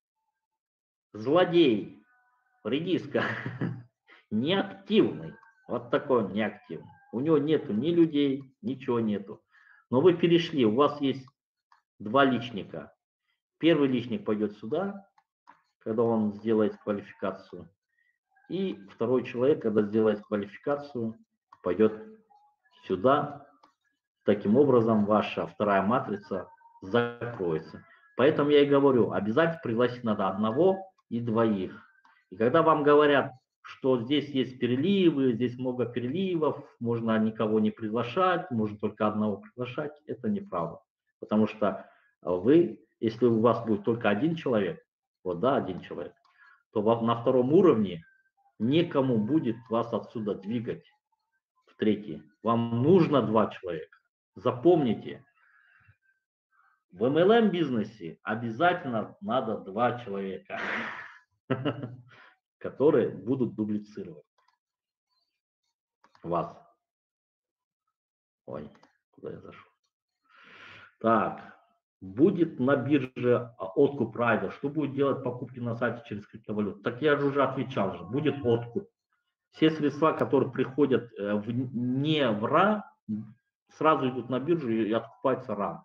злодей, редиска, неактивный. Вот такой он неактивный. У него нету ни людей, ничего нету. Но вы перешли, у вас есть два личника. Первый личник пойдет сюда, когда он сделает квалификацию. И второй человек, когда сделает квалификацию, пойдет сюда. Таким образом, ваша вторая матрица закроется. Поэтому я и говорю, обязательно пригласить надо одного и двоих. И когда вам говорят, что здесь есть переливы, здесь много переливов, можно никого не приглашать, можно только одного приглашать, это неправда. Потому что вы, если у вас будет только один человек, вот да, один человек, то на втором уровне некому будет вас отсюда двигать в третий. Вам нужно два человека. Запомните, в эм эл эм бизнесе обязательно надо два человека, которые будут дублицировать вас. Ой, куда я зашел? Так, будет на бирже откуп райда. Что будет делать покупки на сайте через криптовалюту? Так я же уже отвечал же, будет откуп. Все средства, которые приходят в, не в ра, сразу идут на биржу и откупаются ра.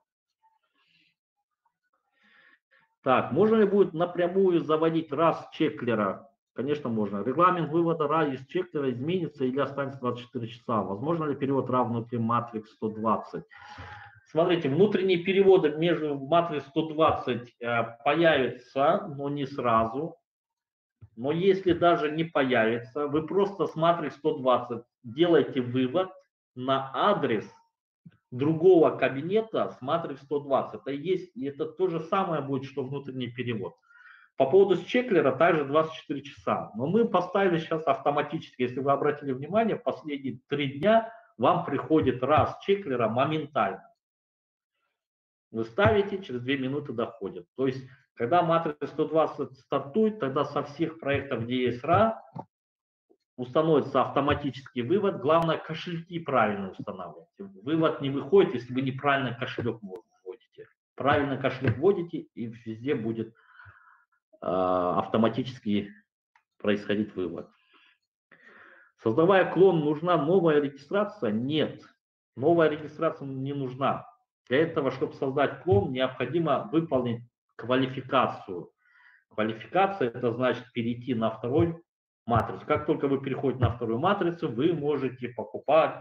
Так, можно ли будет напрямую заводить раз чеклера? Конечно, можно. Регламент вывода ра из чеклера изменится или останется двадцать четыре часа. Возможно ли перевод ра внутри матрикс сто двадцать? Смотрите, внутренние переводы между матрикс сто двадцать появятся, но не сразу. Но если даже не появится, вы просто с матрикс сто двадцать делаете вывод на адрес другого кабинета с матрикс сто двадцать. Это есть, и это то же самое будет, что внутренний перевод. По поводу чеклера также двадцать четыре часа. Но мы поставили сейчас автоматически. Если вы обратили внимание, последние три дня вам приходит раз чеклера моментально. Вы ставите, через две минуты доходит. То есть, когда матрикс сто двадцать стартует, тогда со всех проектов, где есть ра, установится автоматический вывод. Главное, кошельки правильно устанавливать. Вывод не выходит, если вы неправильно кошелек вводите. Правильно кошелек вводите, и везде будет э, автоматически происходить вывод. Создавая клон, нужна новая регистрация? Нет. Новая регистрация не нужна. Для этого, чтобы создать клон, необходимо выполнить квалификацию. Квалификация – это значит перейти на второй матрицу. Как только вы переходите на вторую матрицу, вы можете покупать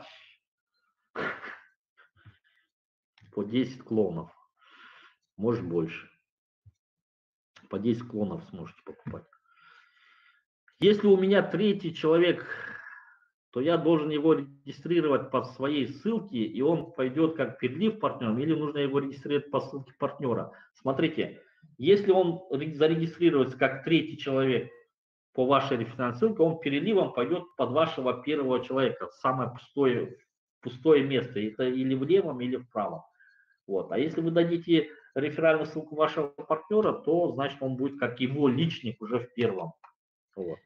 по десять клонов, может больше. По десять клонов сможете покупать. Если у меня третий человек, то я должен его регистрировать по своей ссылке, и он пойдет как перелив партнером, или нужно его регистрировать по ссылке партнера. Смотрите, если он зарегистрируется как третий человек по вашей реферальной ссылке, он переливом пойдет под вашего первого человека, самое пустое, пустое место, это или в левом, или в правом. Вот. А если вы дадите реферальную ссылку вашего партнера, то значит он будет как его личник уже в первом. Вот.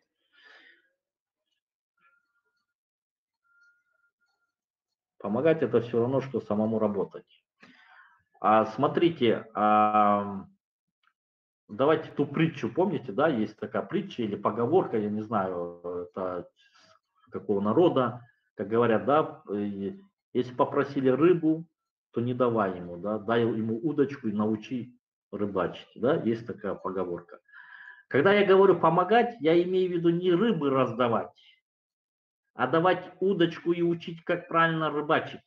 Помогать это все равно, что самому работать. А смотрите, а, давайте ту притчу, помните, да, есть такая притча или поговорка, я не знаю, это какого народа, как говорят, да, если попросили рыбу, то не давай ему, да, дай ему удочку и научи рыбачить, да, есть такая поговорка. Когда я говорю помогать, я имею в виду не рыбы раздавать, а давать удочку и учить, как правильно рыбачить.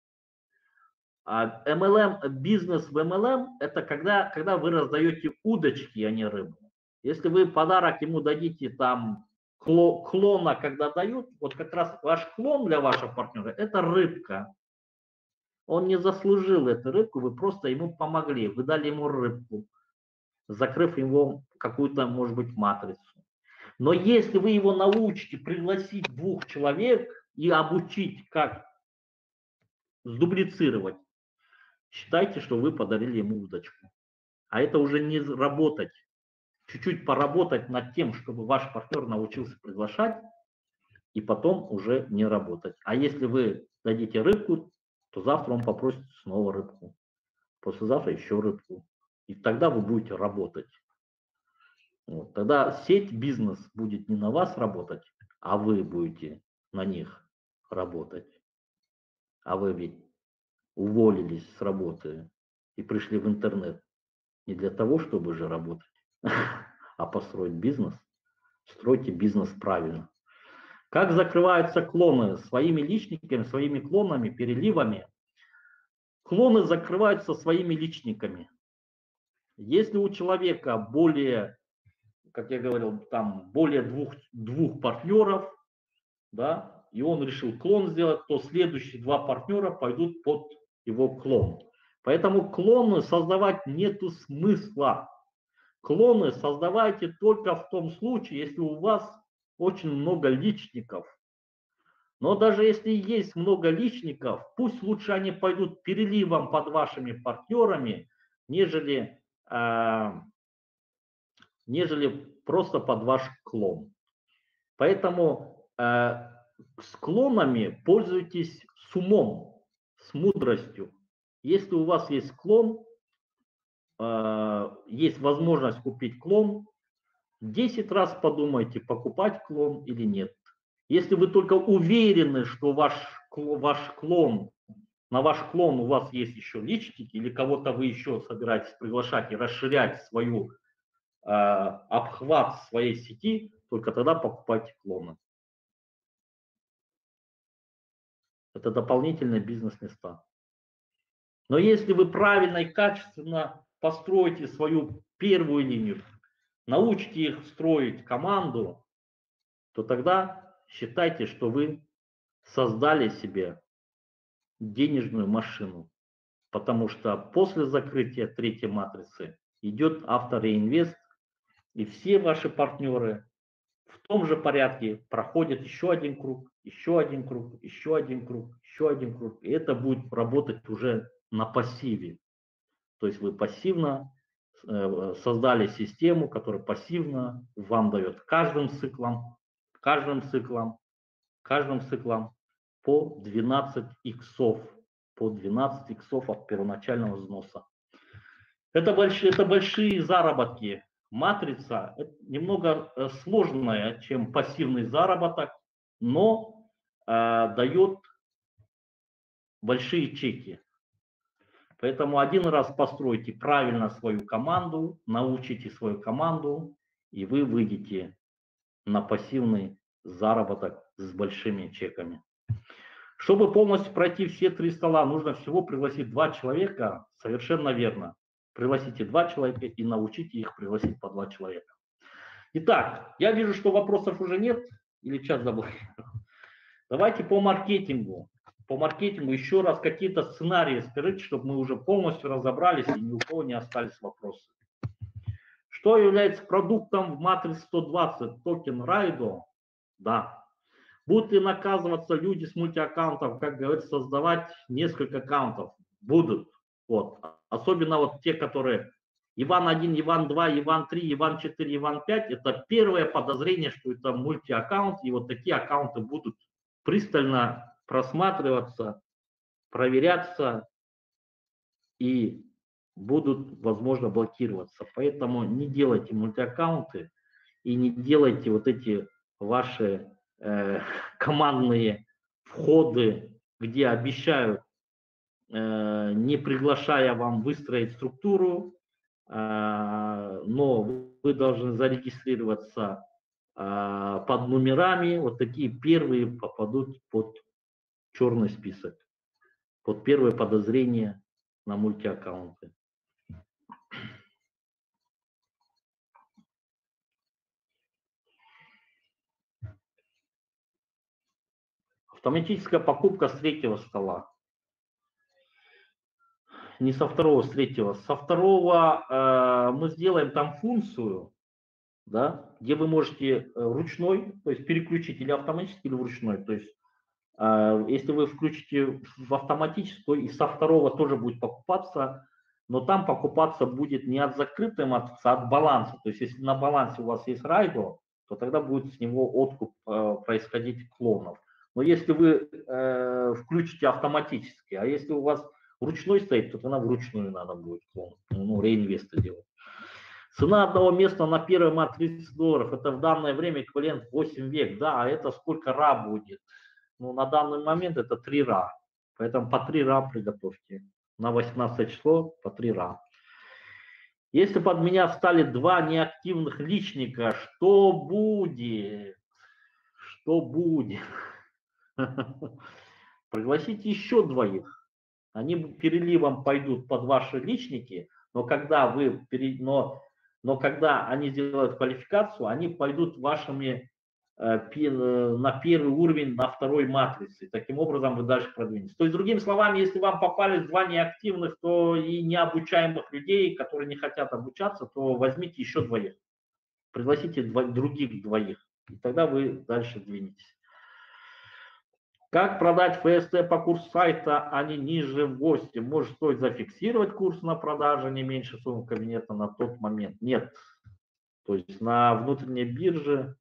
А эм эл эм, бизнес в эм эл эм, это когда, когда вы раздаете удочки, а не рыбу. Если вы подарок ему дадите там клона, когда дают, вот как раз ваш клон для вашего партнера, это рыбка. Он не заслужил эту рыбку, вы просто ему помогли, вы дали ему рыбку, закрыв его какую-то, может быть, матрицу. Но если вы его научите пригласить двух человек и обучить, как сдублицировать, считайте, что вы подарили ему удочку. А это уже не работать. Чуть-чуть поработать над тем, чтобы ваш партнер научился приглашать, и потом уже не работать. А если вы дадите рыбку, то завтра он попросит снова рыбку. Послезавтра еще рыбку. И тогда вы будете работать. Вот. Тогда сеть, бизнес будет не на вас работать, а вы будете на них работать. А вы ведь уволились с работы и пришли в интернет не для того, чтобы же работать, а построить бизнес. Стройте бизнес правильно. Как закрываются клоны? Своими личниками, своими клонами, переливами. Клоны закрываются своими личниками. Если у человека более, как я говорил, там более двух, двух партнеров, да, и он решил клон сделать, то следующие два партнера пойдут под его клон. Поэтому клоны создавать нету смысла. Клоны создавайте только в том случае, если у вас очень много личников. Но даже если есть много личников, пусть лучше они пойдут переливом под вашими партнерами, нежели, э, нежели просто под ваш клон. Поэтому э, с клонами пользуйтесь с умом, с мудростью. Если у вас есть клон, э, есть возможность купить клон, десять раз подумайте, покупать клон или нет. Если вы только уверены, что ваш, ваш клон, на ваш клон у вас есть еще личники, или кого-то вы еще собираетесь приглашать и расширять свою э, обхват своей сети, только тогда покупайте клоны. Это дополнительные бизнес-места. Но если вы правильно и качественно построите свою первую линию, научите их строить команду, то тогда считайте, что вы создали себе денежную машину. Потому что после закрытия третьей матрицы идет автореинвест, и все ваши партнеры в том же порядке проходят еще один круг, еще один круг, еще один круг, еще один круг. И это будет работать уже на пассиве. То есть вы пассивно создали систему, которая пассивно вам дает каждым циклом, каждым циклом, каждым циклом по двенадцать иксов, по двенадцать иксов от первоначального взноса. Это большие, это большие заработки. Матрица немного сложная, чем пассивный заработок, но э, дает большие чеки. Поэтому один раз постройте правильно свою команду, научите свою команду, и вы выйдете на пассивный заработок с большими чеками. Чтобы полностью пройти все три стола, нужно всего пригласить два человека, совершенно верно. Пригласите два человека и научите их пригласить по два человека. Итак, я вижу, что вопросов уже нет, или час забыл. Давайте по маркетингу. По маркетингу еще раз какие-то сценарии скажите, чтобы мы уже полностью разобрались и ни у кого не остались вопросы. Что является продуктом в матрице сто двадцать? Токен Райдо? Да. Будут ли наказываться люди с мультиаккаунтов, как говорится, создавать несколько аккаунтов? Будут. Вот. Особенно вот те, которые Иван один, Иван два, Иван три, Иван четыре, Иван пять. Это первое подозрение, что это мультиаккаунт. И вот такие аккаунты будут пристально просматриваться, проверяться и будут, возможно, блокироваться. Поэтому не делайте мультиаккаунты и не делайте вот эти ваши э, командные входы, где обещают, э, не приглашая вам выстроить структуру, э, но вы должны зарегистрироваться э, под номерами. Вот такие первые попадут под черный список, под первое подозрение на мультиаккаунты. Автоматическая покупка с третьего стола. Не со второго, с третьего. Со второго э, мы сделаем там функцию, да, где вы можете э, ручной, то есть переключить или автоматически, или вручной. То есть э, если вы включите в автоматическую, то и со второго тоже будет покупаться, но там покупаться будет не от закрытой матрицы, а от баланса. То есть если на балансе у вас есть Райдо, то тогда будет с него откуп э, происходить клонов. Но если вы э, включите автоматически, а если у вас ручной стоит, то тогда вручную надо будет клон, ну, реинвеста делать. Цена одного места на первый мат тридцать долларов, это в данное время эквивалент восемь век, да, а это сколько ра будет? Ну, на данный момент это три ра, поэтому по три ра приготовьте. На восемнадцатое число по три ра. Если под меня встали два неактивных личника, что будет? Что будет? Пригласите еще двоих. Они переливом пойдут под ваши личники, но когда вы, но, но когда они сделают квалификацию, они пойдут вашими э, на первый уровень, на второй матрице. Таким образом вы дальше продвинетесь. То есть, другими словами, если вам попались два неактивных, то и необучаемых людей, которые не хотят обучаться, то возьмите еще двоих. Пригласите два, других двоих, и тогда вы дальше двинетесь. Как продать эф эс тэ по курсу сайта, а не ниже восемь? Может, стоит зафиксировать курс на продажу не меньше суммы кабинета на тот момент? Нет. То есть на внутренней бирже,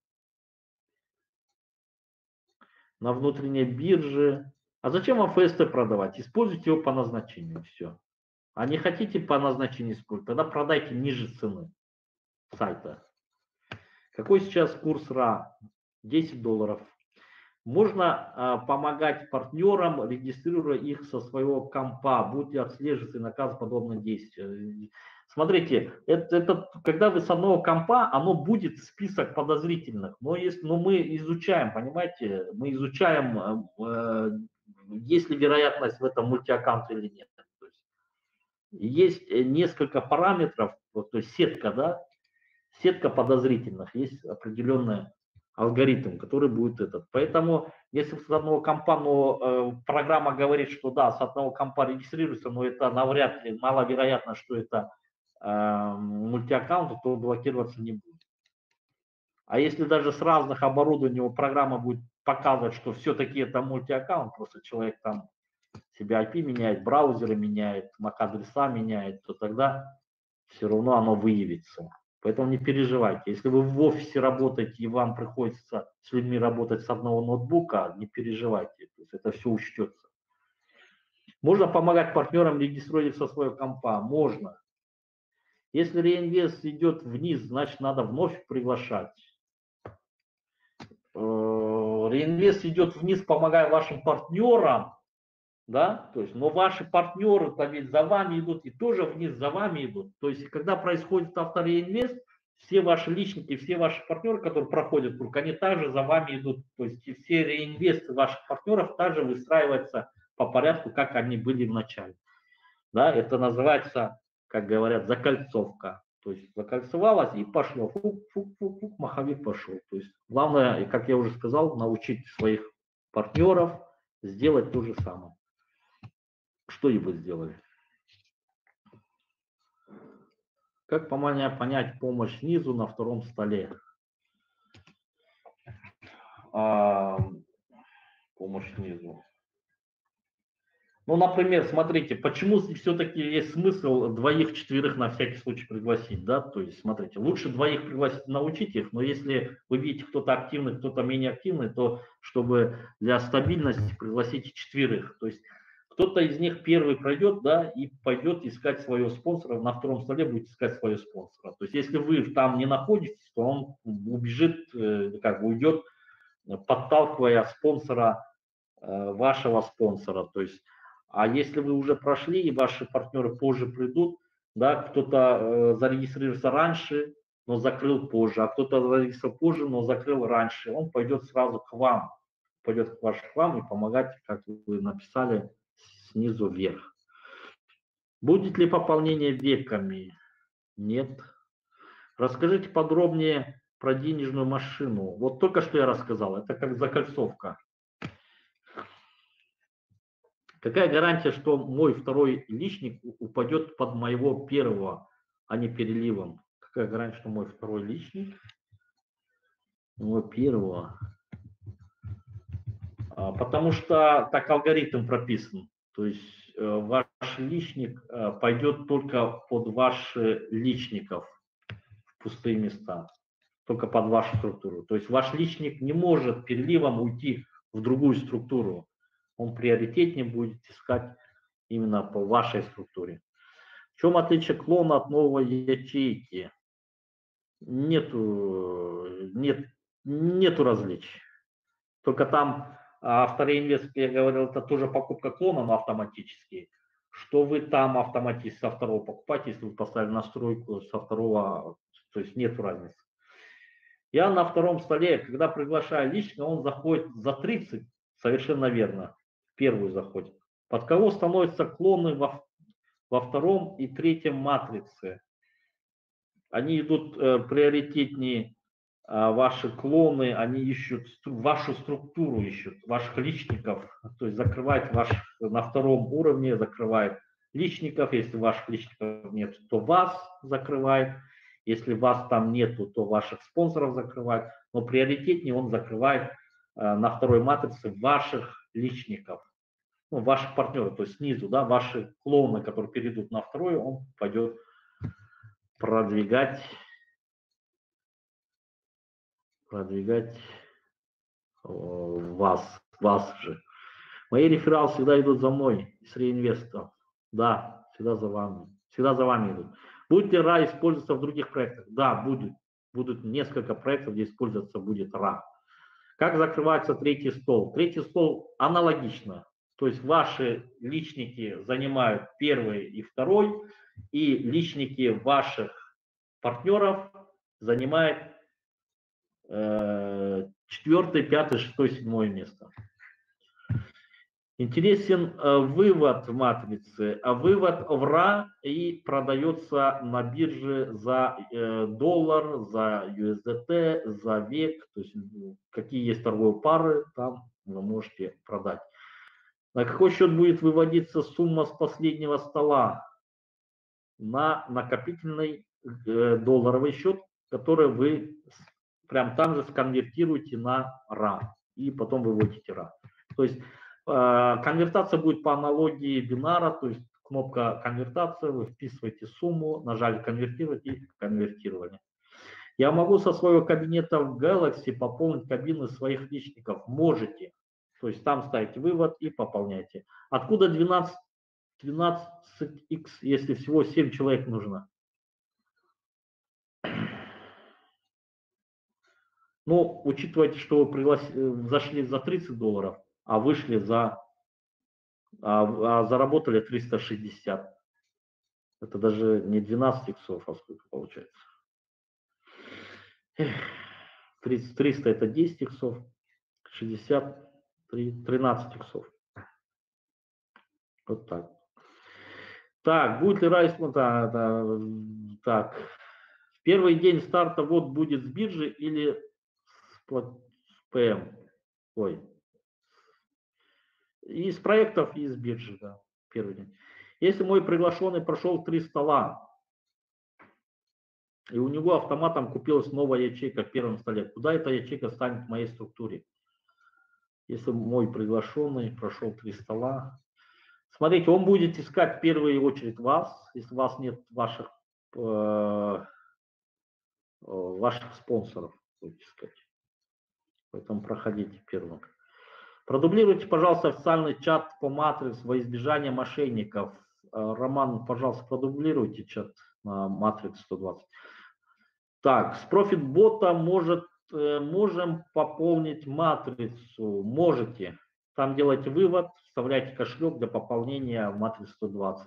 на внутренней бирже. А зачем вам эф эс тэ продавать? Используйте его по назначению, все. А не хотите по назначению использовать, тогда продайте ниже цены сайта. Какой сейчас курс ра? десять долларов. Можно э, помогать партнерам, регистрируя их со своего компа, будете отслеживать и наказывать подобные действия. Смотрите, это, это, когда вы с одного компа, оно будет список подозрительных, но, если, но мы изучаем, понимаете, мы изучаем, э, есть ли вероятность в этом мультиаккаунте или нет. То есть, есть несколько параметров, вот, то есть сетка, да, сетка подозрительных, есть определенная алгоритм, который будет этот. Поэтому, если с одного компа, но э, программа говорит, что да, с одного компа регистрируется, но это навряд ли, маловероятно, что это э, мультиаккаунт, то блокироваться не будет. А если даже с разных оборудований программа будет показывать, что все-таки это мультиаккаунт, просто человек там себе ай пи меняет, браузеры меняет, мак-адреса меняет, то тогда все равно оно выявится. Поэтому не переживайте. Если вы в офисе работаете и вам приходится с людьми работать с одного ноутбука, не переживайте. То есть это все учтется. Можно помогать партнерам регистрировать со своего компа? Можно. Если реинвест идет вниз, значит надо вновь приглашать. Реинвест идет вниз, помогая вашим партнерам, да, то есть, но ваши партнеры-то ведь за вами идут и тоже вниз за вами идут. То есть, когда происходит автореинвест, все ваши личники, все ваши партнеры, которые проходят круг, они также за вами идут. То есть, и все реинвесты ваших партнеров также выстраиваются по порядку, как они были в начале. Да, это называется, как говорят, закольцовка. То есть, закольцевалось и пошло. Фук-фук-фук, маховик пошел. То есть, главное, как я уже сказал, научить своих партнеров сделать то же самое. Что-нибудь сделали. Как понять, понять помощь снизу на втором столе? А, помощь снизу. Ну, например, смотрите, почему все-таки есть смысл двоих-четверых на всякий случай пригласить, да? То есть, смотрите, лучше двоих пригласить, научить их, но если вы видите, кто-то активный, кто-то менее активный, то чтобы для стабильности пригласите четверых. То есть кто-то из них первый пройдет, да, и пойдет искать своего спонсора, на втором столе будет искать своего спонсора. То есть если вы там не находитесь, то он убежит, э, как бы уйдет, подталкивая спонсора, э, вашего спонсора. То есть, а если вы уже прошли и ваши партнеры позже придут, да, кто-то э, зарегистрируется раньше, но закрыл позже, а кто-то зарегистрировал позже, но закрыл раньше, он пойдет сразу к вам, пойдет к вашим к вам и помогать, как вы написали, снизу вверх. Будет ли пополнение веками? Нет. Расскажите подробнее про денежную машину. Вот только что я рассказал, это как закольцовка. Какая гарантия, что мой второй личник упадет под моего первого, а не переливом? Какая гарантия, что мой второй личник, моего первого? А, потому что так алгоритм прописан. То есть э, ваш личник э, пойдет только под ваши личников в пустые места, только под вашу структуру. То есть ваш личник не может переливом уйти в другую структуру. Он приоритетнее будет искать именно по вашей структуре. В чем отличие клона от новой ячейки? Нету, нет, нету различий. Только там авторинвест, я говорил, это тоже покупка клона, но автоматически. Что вы там автоматически со второго покупаете, если вы поставили настройку со второго, то есть нет разницы. Я на втором столе, когда приглашаю лично, он заходит за тридцать, совершенно верно, в первую заходит. Под кого становятся клоны во, во втором и третьем матрице? Они идут э, приоритетнее, а ваши клоны, они ищут стру, вашу структуру, ищут ваших личников, то есть закрывать ваш на втором уровне, закрывает личников, если ваших личников нет, то вас закрывает, если вас там нету, то ваших спонсоров закрывает, но приоритетнее он закрывает э, на второй матрице ваших личников, ну, ваших партнеров, то есть снизу, да, ваши клоны, которые перейдут на второй, он пойдет продвигать продвигать вас, вас же. Мои рефералы всегда идут за мной с реинвестом. Да, всегда за вами. Всегда за вами идут. Будет ли ра использоваться в других проектах? Да, будет. Будут несколько проектов, где использоваться будет ра. Как закрывается третий стол? Третий стол аналогично. То есть ваши личники занимают первый и второй, и личники ваших партнеров занимают четвертое, пятое, шестое, седьмое место. Интересен э, вывод в матрице, а вывод в ра и продается на бирже за э, доллар, за ю эс ди ти, за век, то есть какие есть торговые пары, там вы можете продать. На какой счет будет выводиться сумма с последнего стола? На накопительный э, долларовый счет, который вы прям там же сконвертируете на ра и потом выводите ра. То есть э, конвертация будет по аналогии бинара, то есть кнопка конвертация, вы вписываете сумму, нажали конвертировать и конвертировали. Я могу со своего кабинета в Galaxy пополнить кабины своих личников. Можете. То есть там ставите вывод и пополняйте. Откуда двенадцать, двенадцать икс, если всего семь человек нужно? Но учитывайте, что вы пригласи, зашли за тридцать долларов, а вышли за, а, а заработали триста шестьдесят. Это даже не двенадцать иксов, а сколько получается? тридцать, триста это десять иксов, шестьдесят, тринадцать иксов. Вот так. Так, будет ли райство? Да, да, так. В первый день старта вот будет с биржи или с пэ эм? Ой. Из проектов, и из биржи, да, первый день. Если мой приглашенный прошел три стола, И у него автоматом купилась новая ячейка в первом столе. Куда эта ячейка станет в моей структуре? Если мой приглашенный прошел три стола. Смотрите, он будет искать в первую очередь вас, если у вас нет ваших, э, ваших спонсоров, будет искать. Поэтому проходите первым. Продублируйте, пожалуйста, официальный чат по Matrix во избежание мошенников. Роман, пожалуйста, продублируйте чат на Matrix сто двадцать. Так, с профит-бота может, можем пополнить матрицу. Можете. Там делайте вывод, вставляйте кошелек для пополнения в Matrix сто двадцать.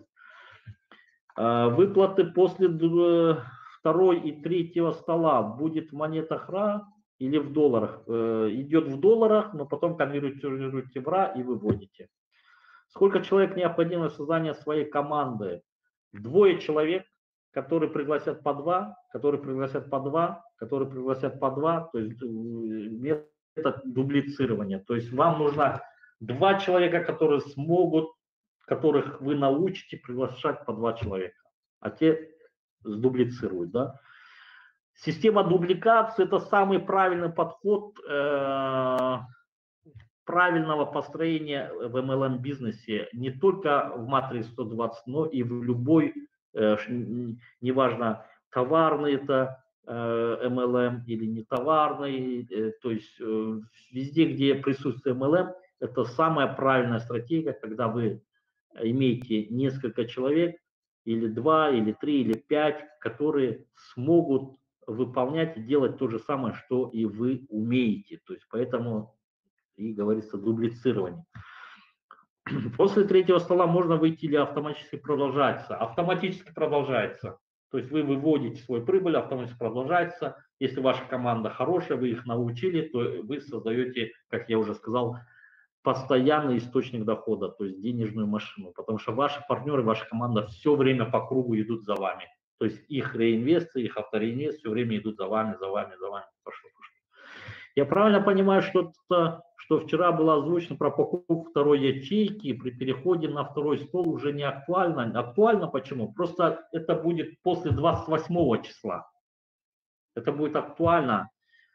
Выплаты после второй и третьего стола будет в монетах ра или в долларах? Идет в долларах, но потом конвертируете в ра и выводите. Сколько человек необходимо для создания своей команды? Двое человек, которые пригласят по два, которые пригласят по два, которые пригласят по два, то есть метод дублицирования. То есть вам нужно два человека, которые смогут, которых вы научите приглашать по два человека, а те сдублицируют, да. Система дубликации – это самый правильный подход э, правильного построения в эм эл эм-бизнесе не только в Matrix сто двадцать, но и в любой, э, неважно, товарный это э, эм эл эм или не товарный, э, то есть э, везде, где присутствует эм эл эм, это самая правильная стратегия, когда вы имеете несколько человек, или два, или три, или пять, которые смогут выполнять и делать то же самое, что и вы умеете. То есть поэтому и говорится дублицирование. После третьего стола можно выйти или автоматически продолжается. Автоматически продолжается. То есть вы выводите свой прибыль, автоматически продолжается. Если ваша команда хорошая, вы их научили, то вы создаете, как я уже сказал, постоянный источник дохода, то есть денежную машину. Потому что ваши партнеры, ваша команда все время по кругу идут за вами. То есть их реинвесты, их автореинвест все время идут за вами, за вами, за вами. Пошло, пошло. Я правильно понимаю, что, что вчера было озвучено про покупку второй ячейки при переходе на второй стол уже не актуально. Актуально почему? Просто это будет после двадцать восьмого числа. Это будет актуально.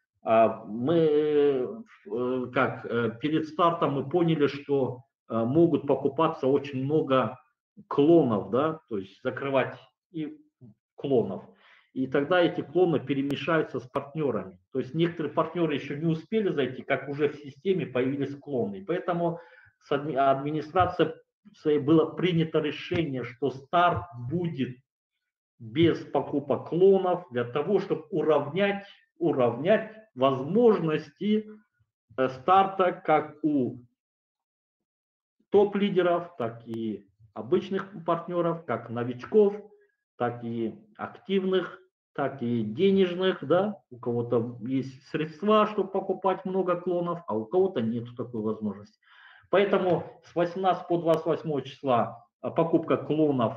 Мы, как перед стартом мы поняли, что могут покупаться очень много клонов, да, то есть закрывать и клонов. И тогда эти клоны перемешаются с партнерами. То есть некоторые партнеры еще не успели зайти, как уже в системе появились клоны. И поэтому с администрацией было принято решение, что старт будет без покупок клонов для того, чтобы уравнять, уравнять возможности старта как у топ-лидеров, так и обычных партнеров, как новичков, так и активных, так и денежных, да, у кого-то есть средства, чтобы покупать много клонов, а у кого-то нет такой возможности. Поэтому с восемнадцатого по двадцать восьмое числа покупка клонов,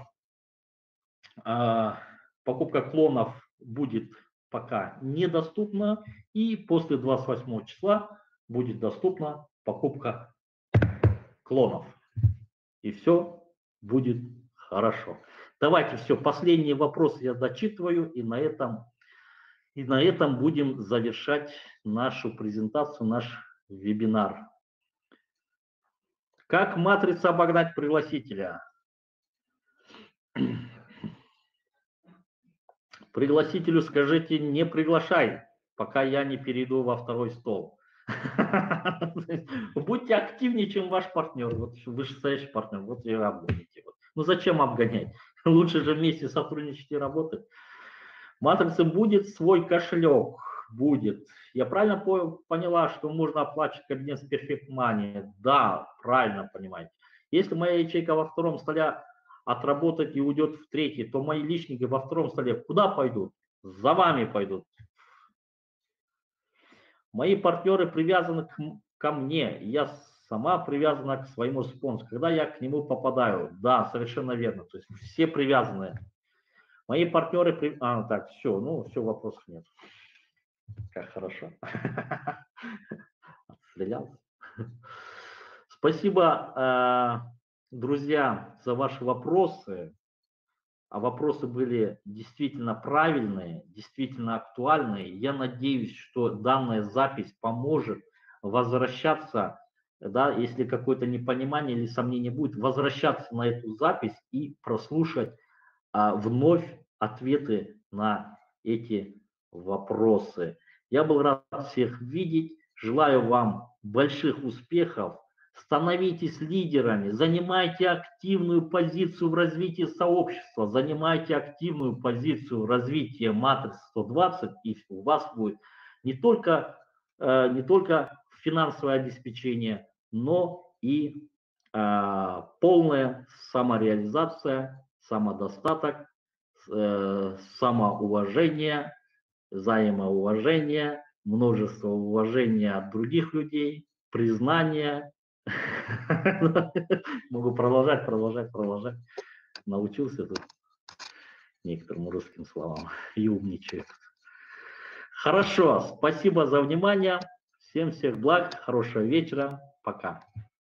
покупка клонов будет пока недоступна, и после двадцать восьмого числа будет доступна покупка клонов. И все будет хорошо. Давайте все, последний вопрос я зачитываю, и на этом, и на этом будем завершать нашу презентацию, наш вебинар. Как матрица обогнать пригласителя? Пригласителю скажите: не приглашай, пока я не перейду во второй стол. Будьте активнее, чем ваш партнер. Вот вышестоящий партнер, вот и обгоните. Ну зачем обгонять? Лучше же вместе сотрудничать и работать. Матрица будет свой кошелек. Будет. Я правильно поняла, что можно оплачивать кабинет с Perfect Money? Да, правильно понимаете. Если моя ячейка во втором столе отработать и уйдет в третий, то мои личники во втором столе куда пойдут? За вами пойдут. Мои партнеры привязаны к, ко мне, я сама привязана к своему спонсору. Когда я к нему попадаю, да, совершенно верно. То есть все привязаны. Мои партнеры, при... а, так, все, ну, все, вопросов нет. Как хорошо. Отстрелялся. Спасибо, друзья, за ваши вопросы. а вопросы были действительно правильные, действительно актуальные. Я надеюсь, что данная запись поможет возвращаться, да, если какое-то непонимание или сомнение будет, возвращаться на эту запись и прослушать а, вновь ответы на эти вопросы. Я был рад всех видеть, желаю вам больших успехов, становитесь лидерами, занимайте активную позицию в развитии сообщества, занимайте активную позицию в развитии матрицы сто двадцать, и у вас будет не только, э, не только финансовое обеспечение, но и э, полная самореализация, самодостаток, э, самоуважение, взаимоуважение, множество уважения от других людей, признание. Могу продолжать, продолжать, продолжать. Научился тут некоторым русским словам и умничаю. Хорошо, спасибо за внимание. Всем всех благ, хорошего вечера. Пока.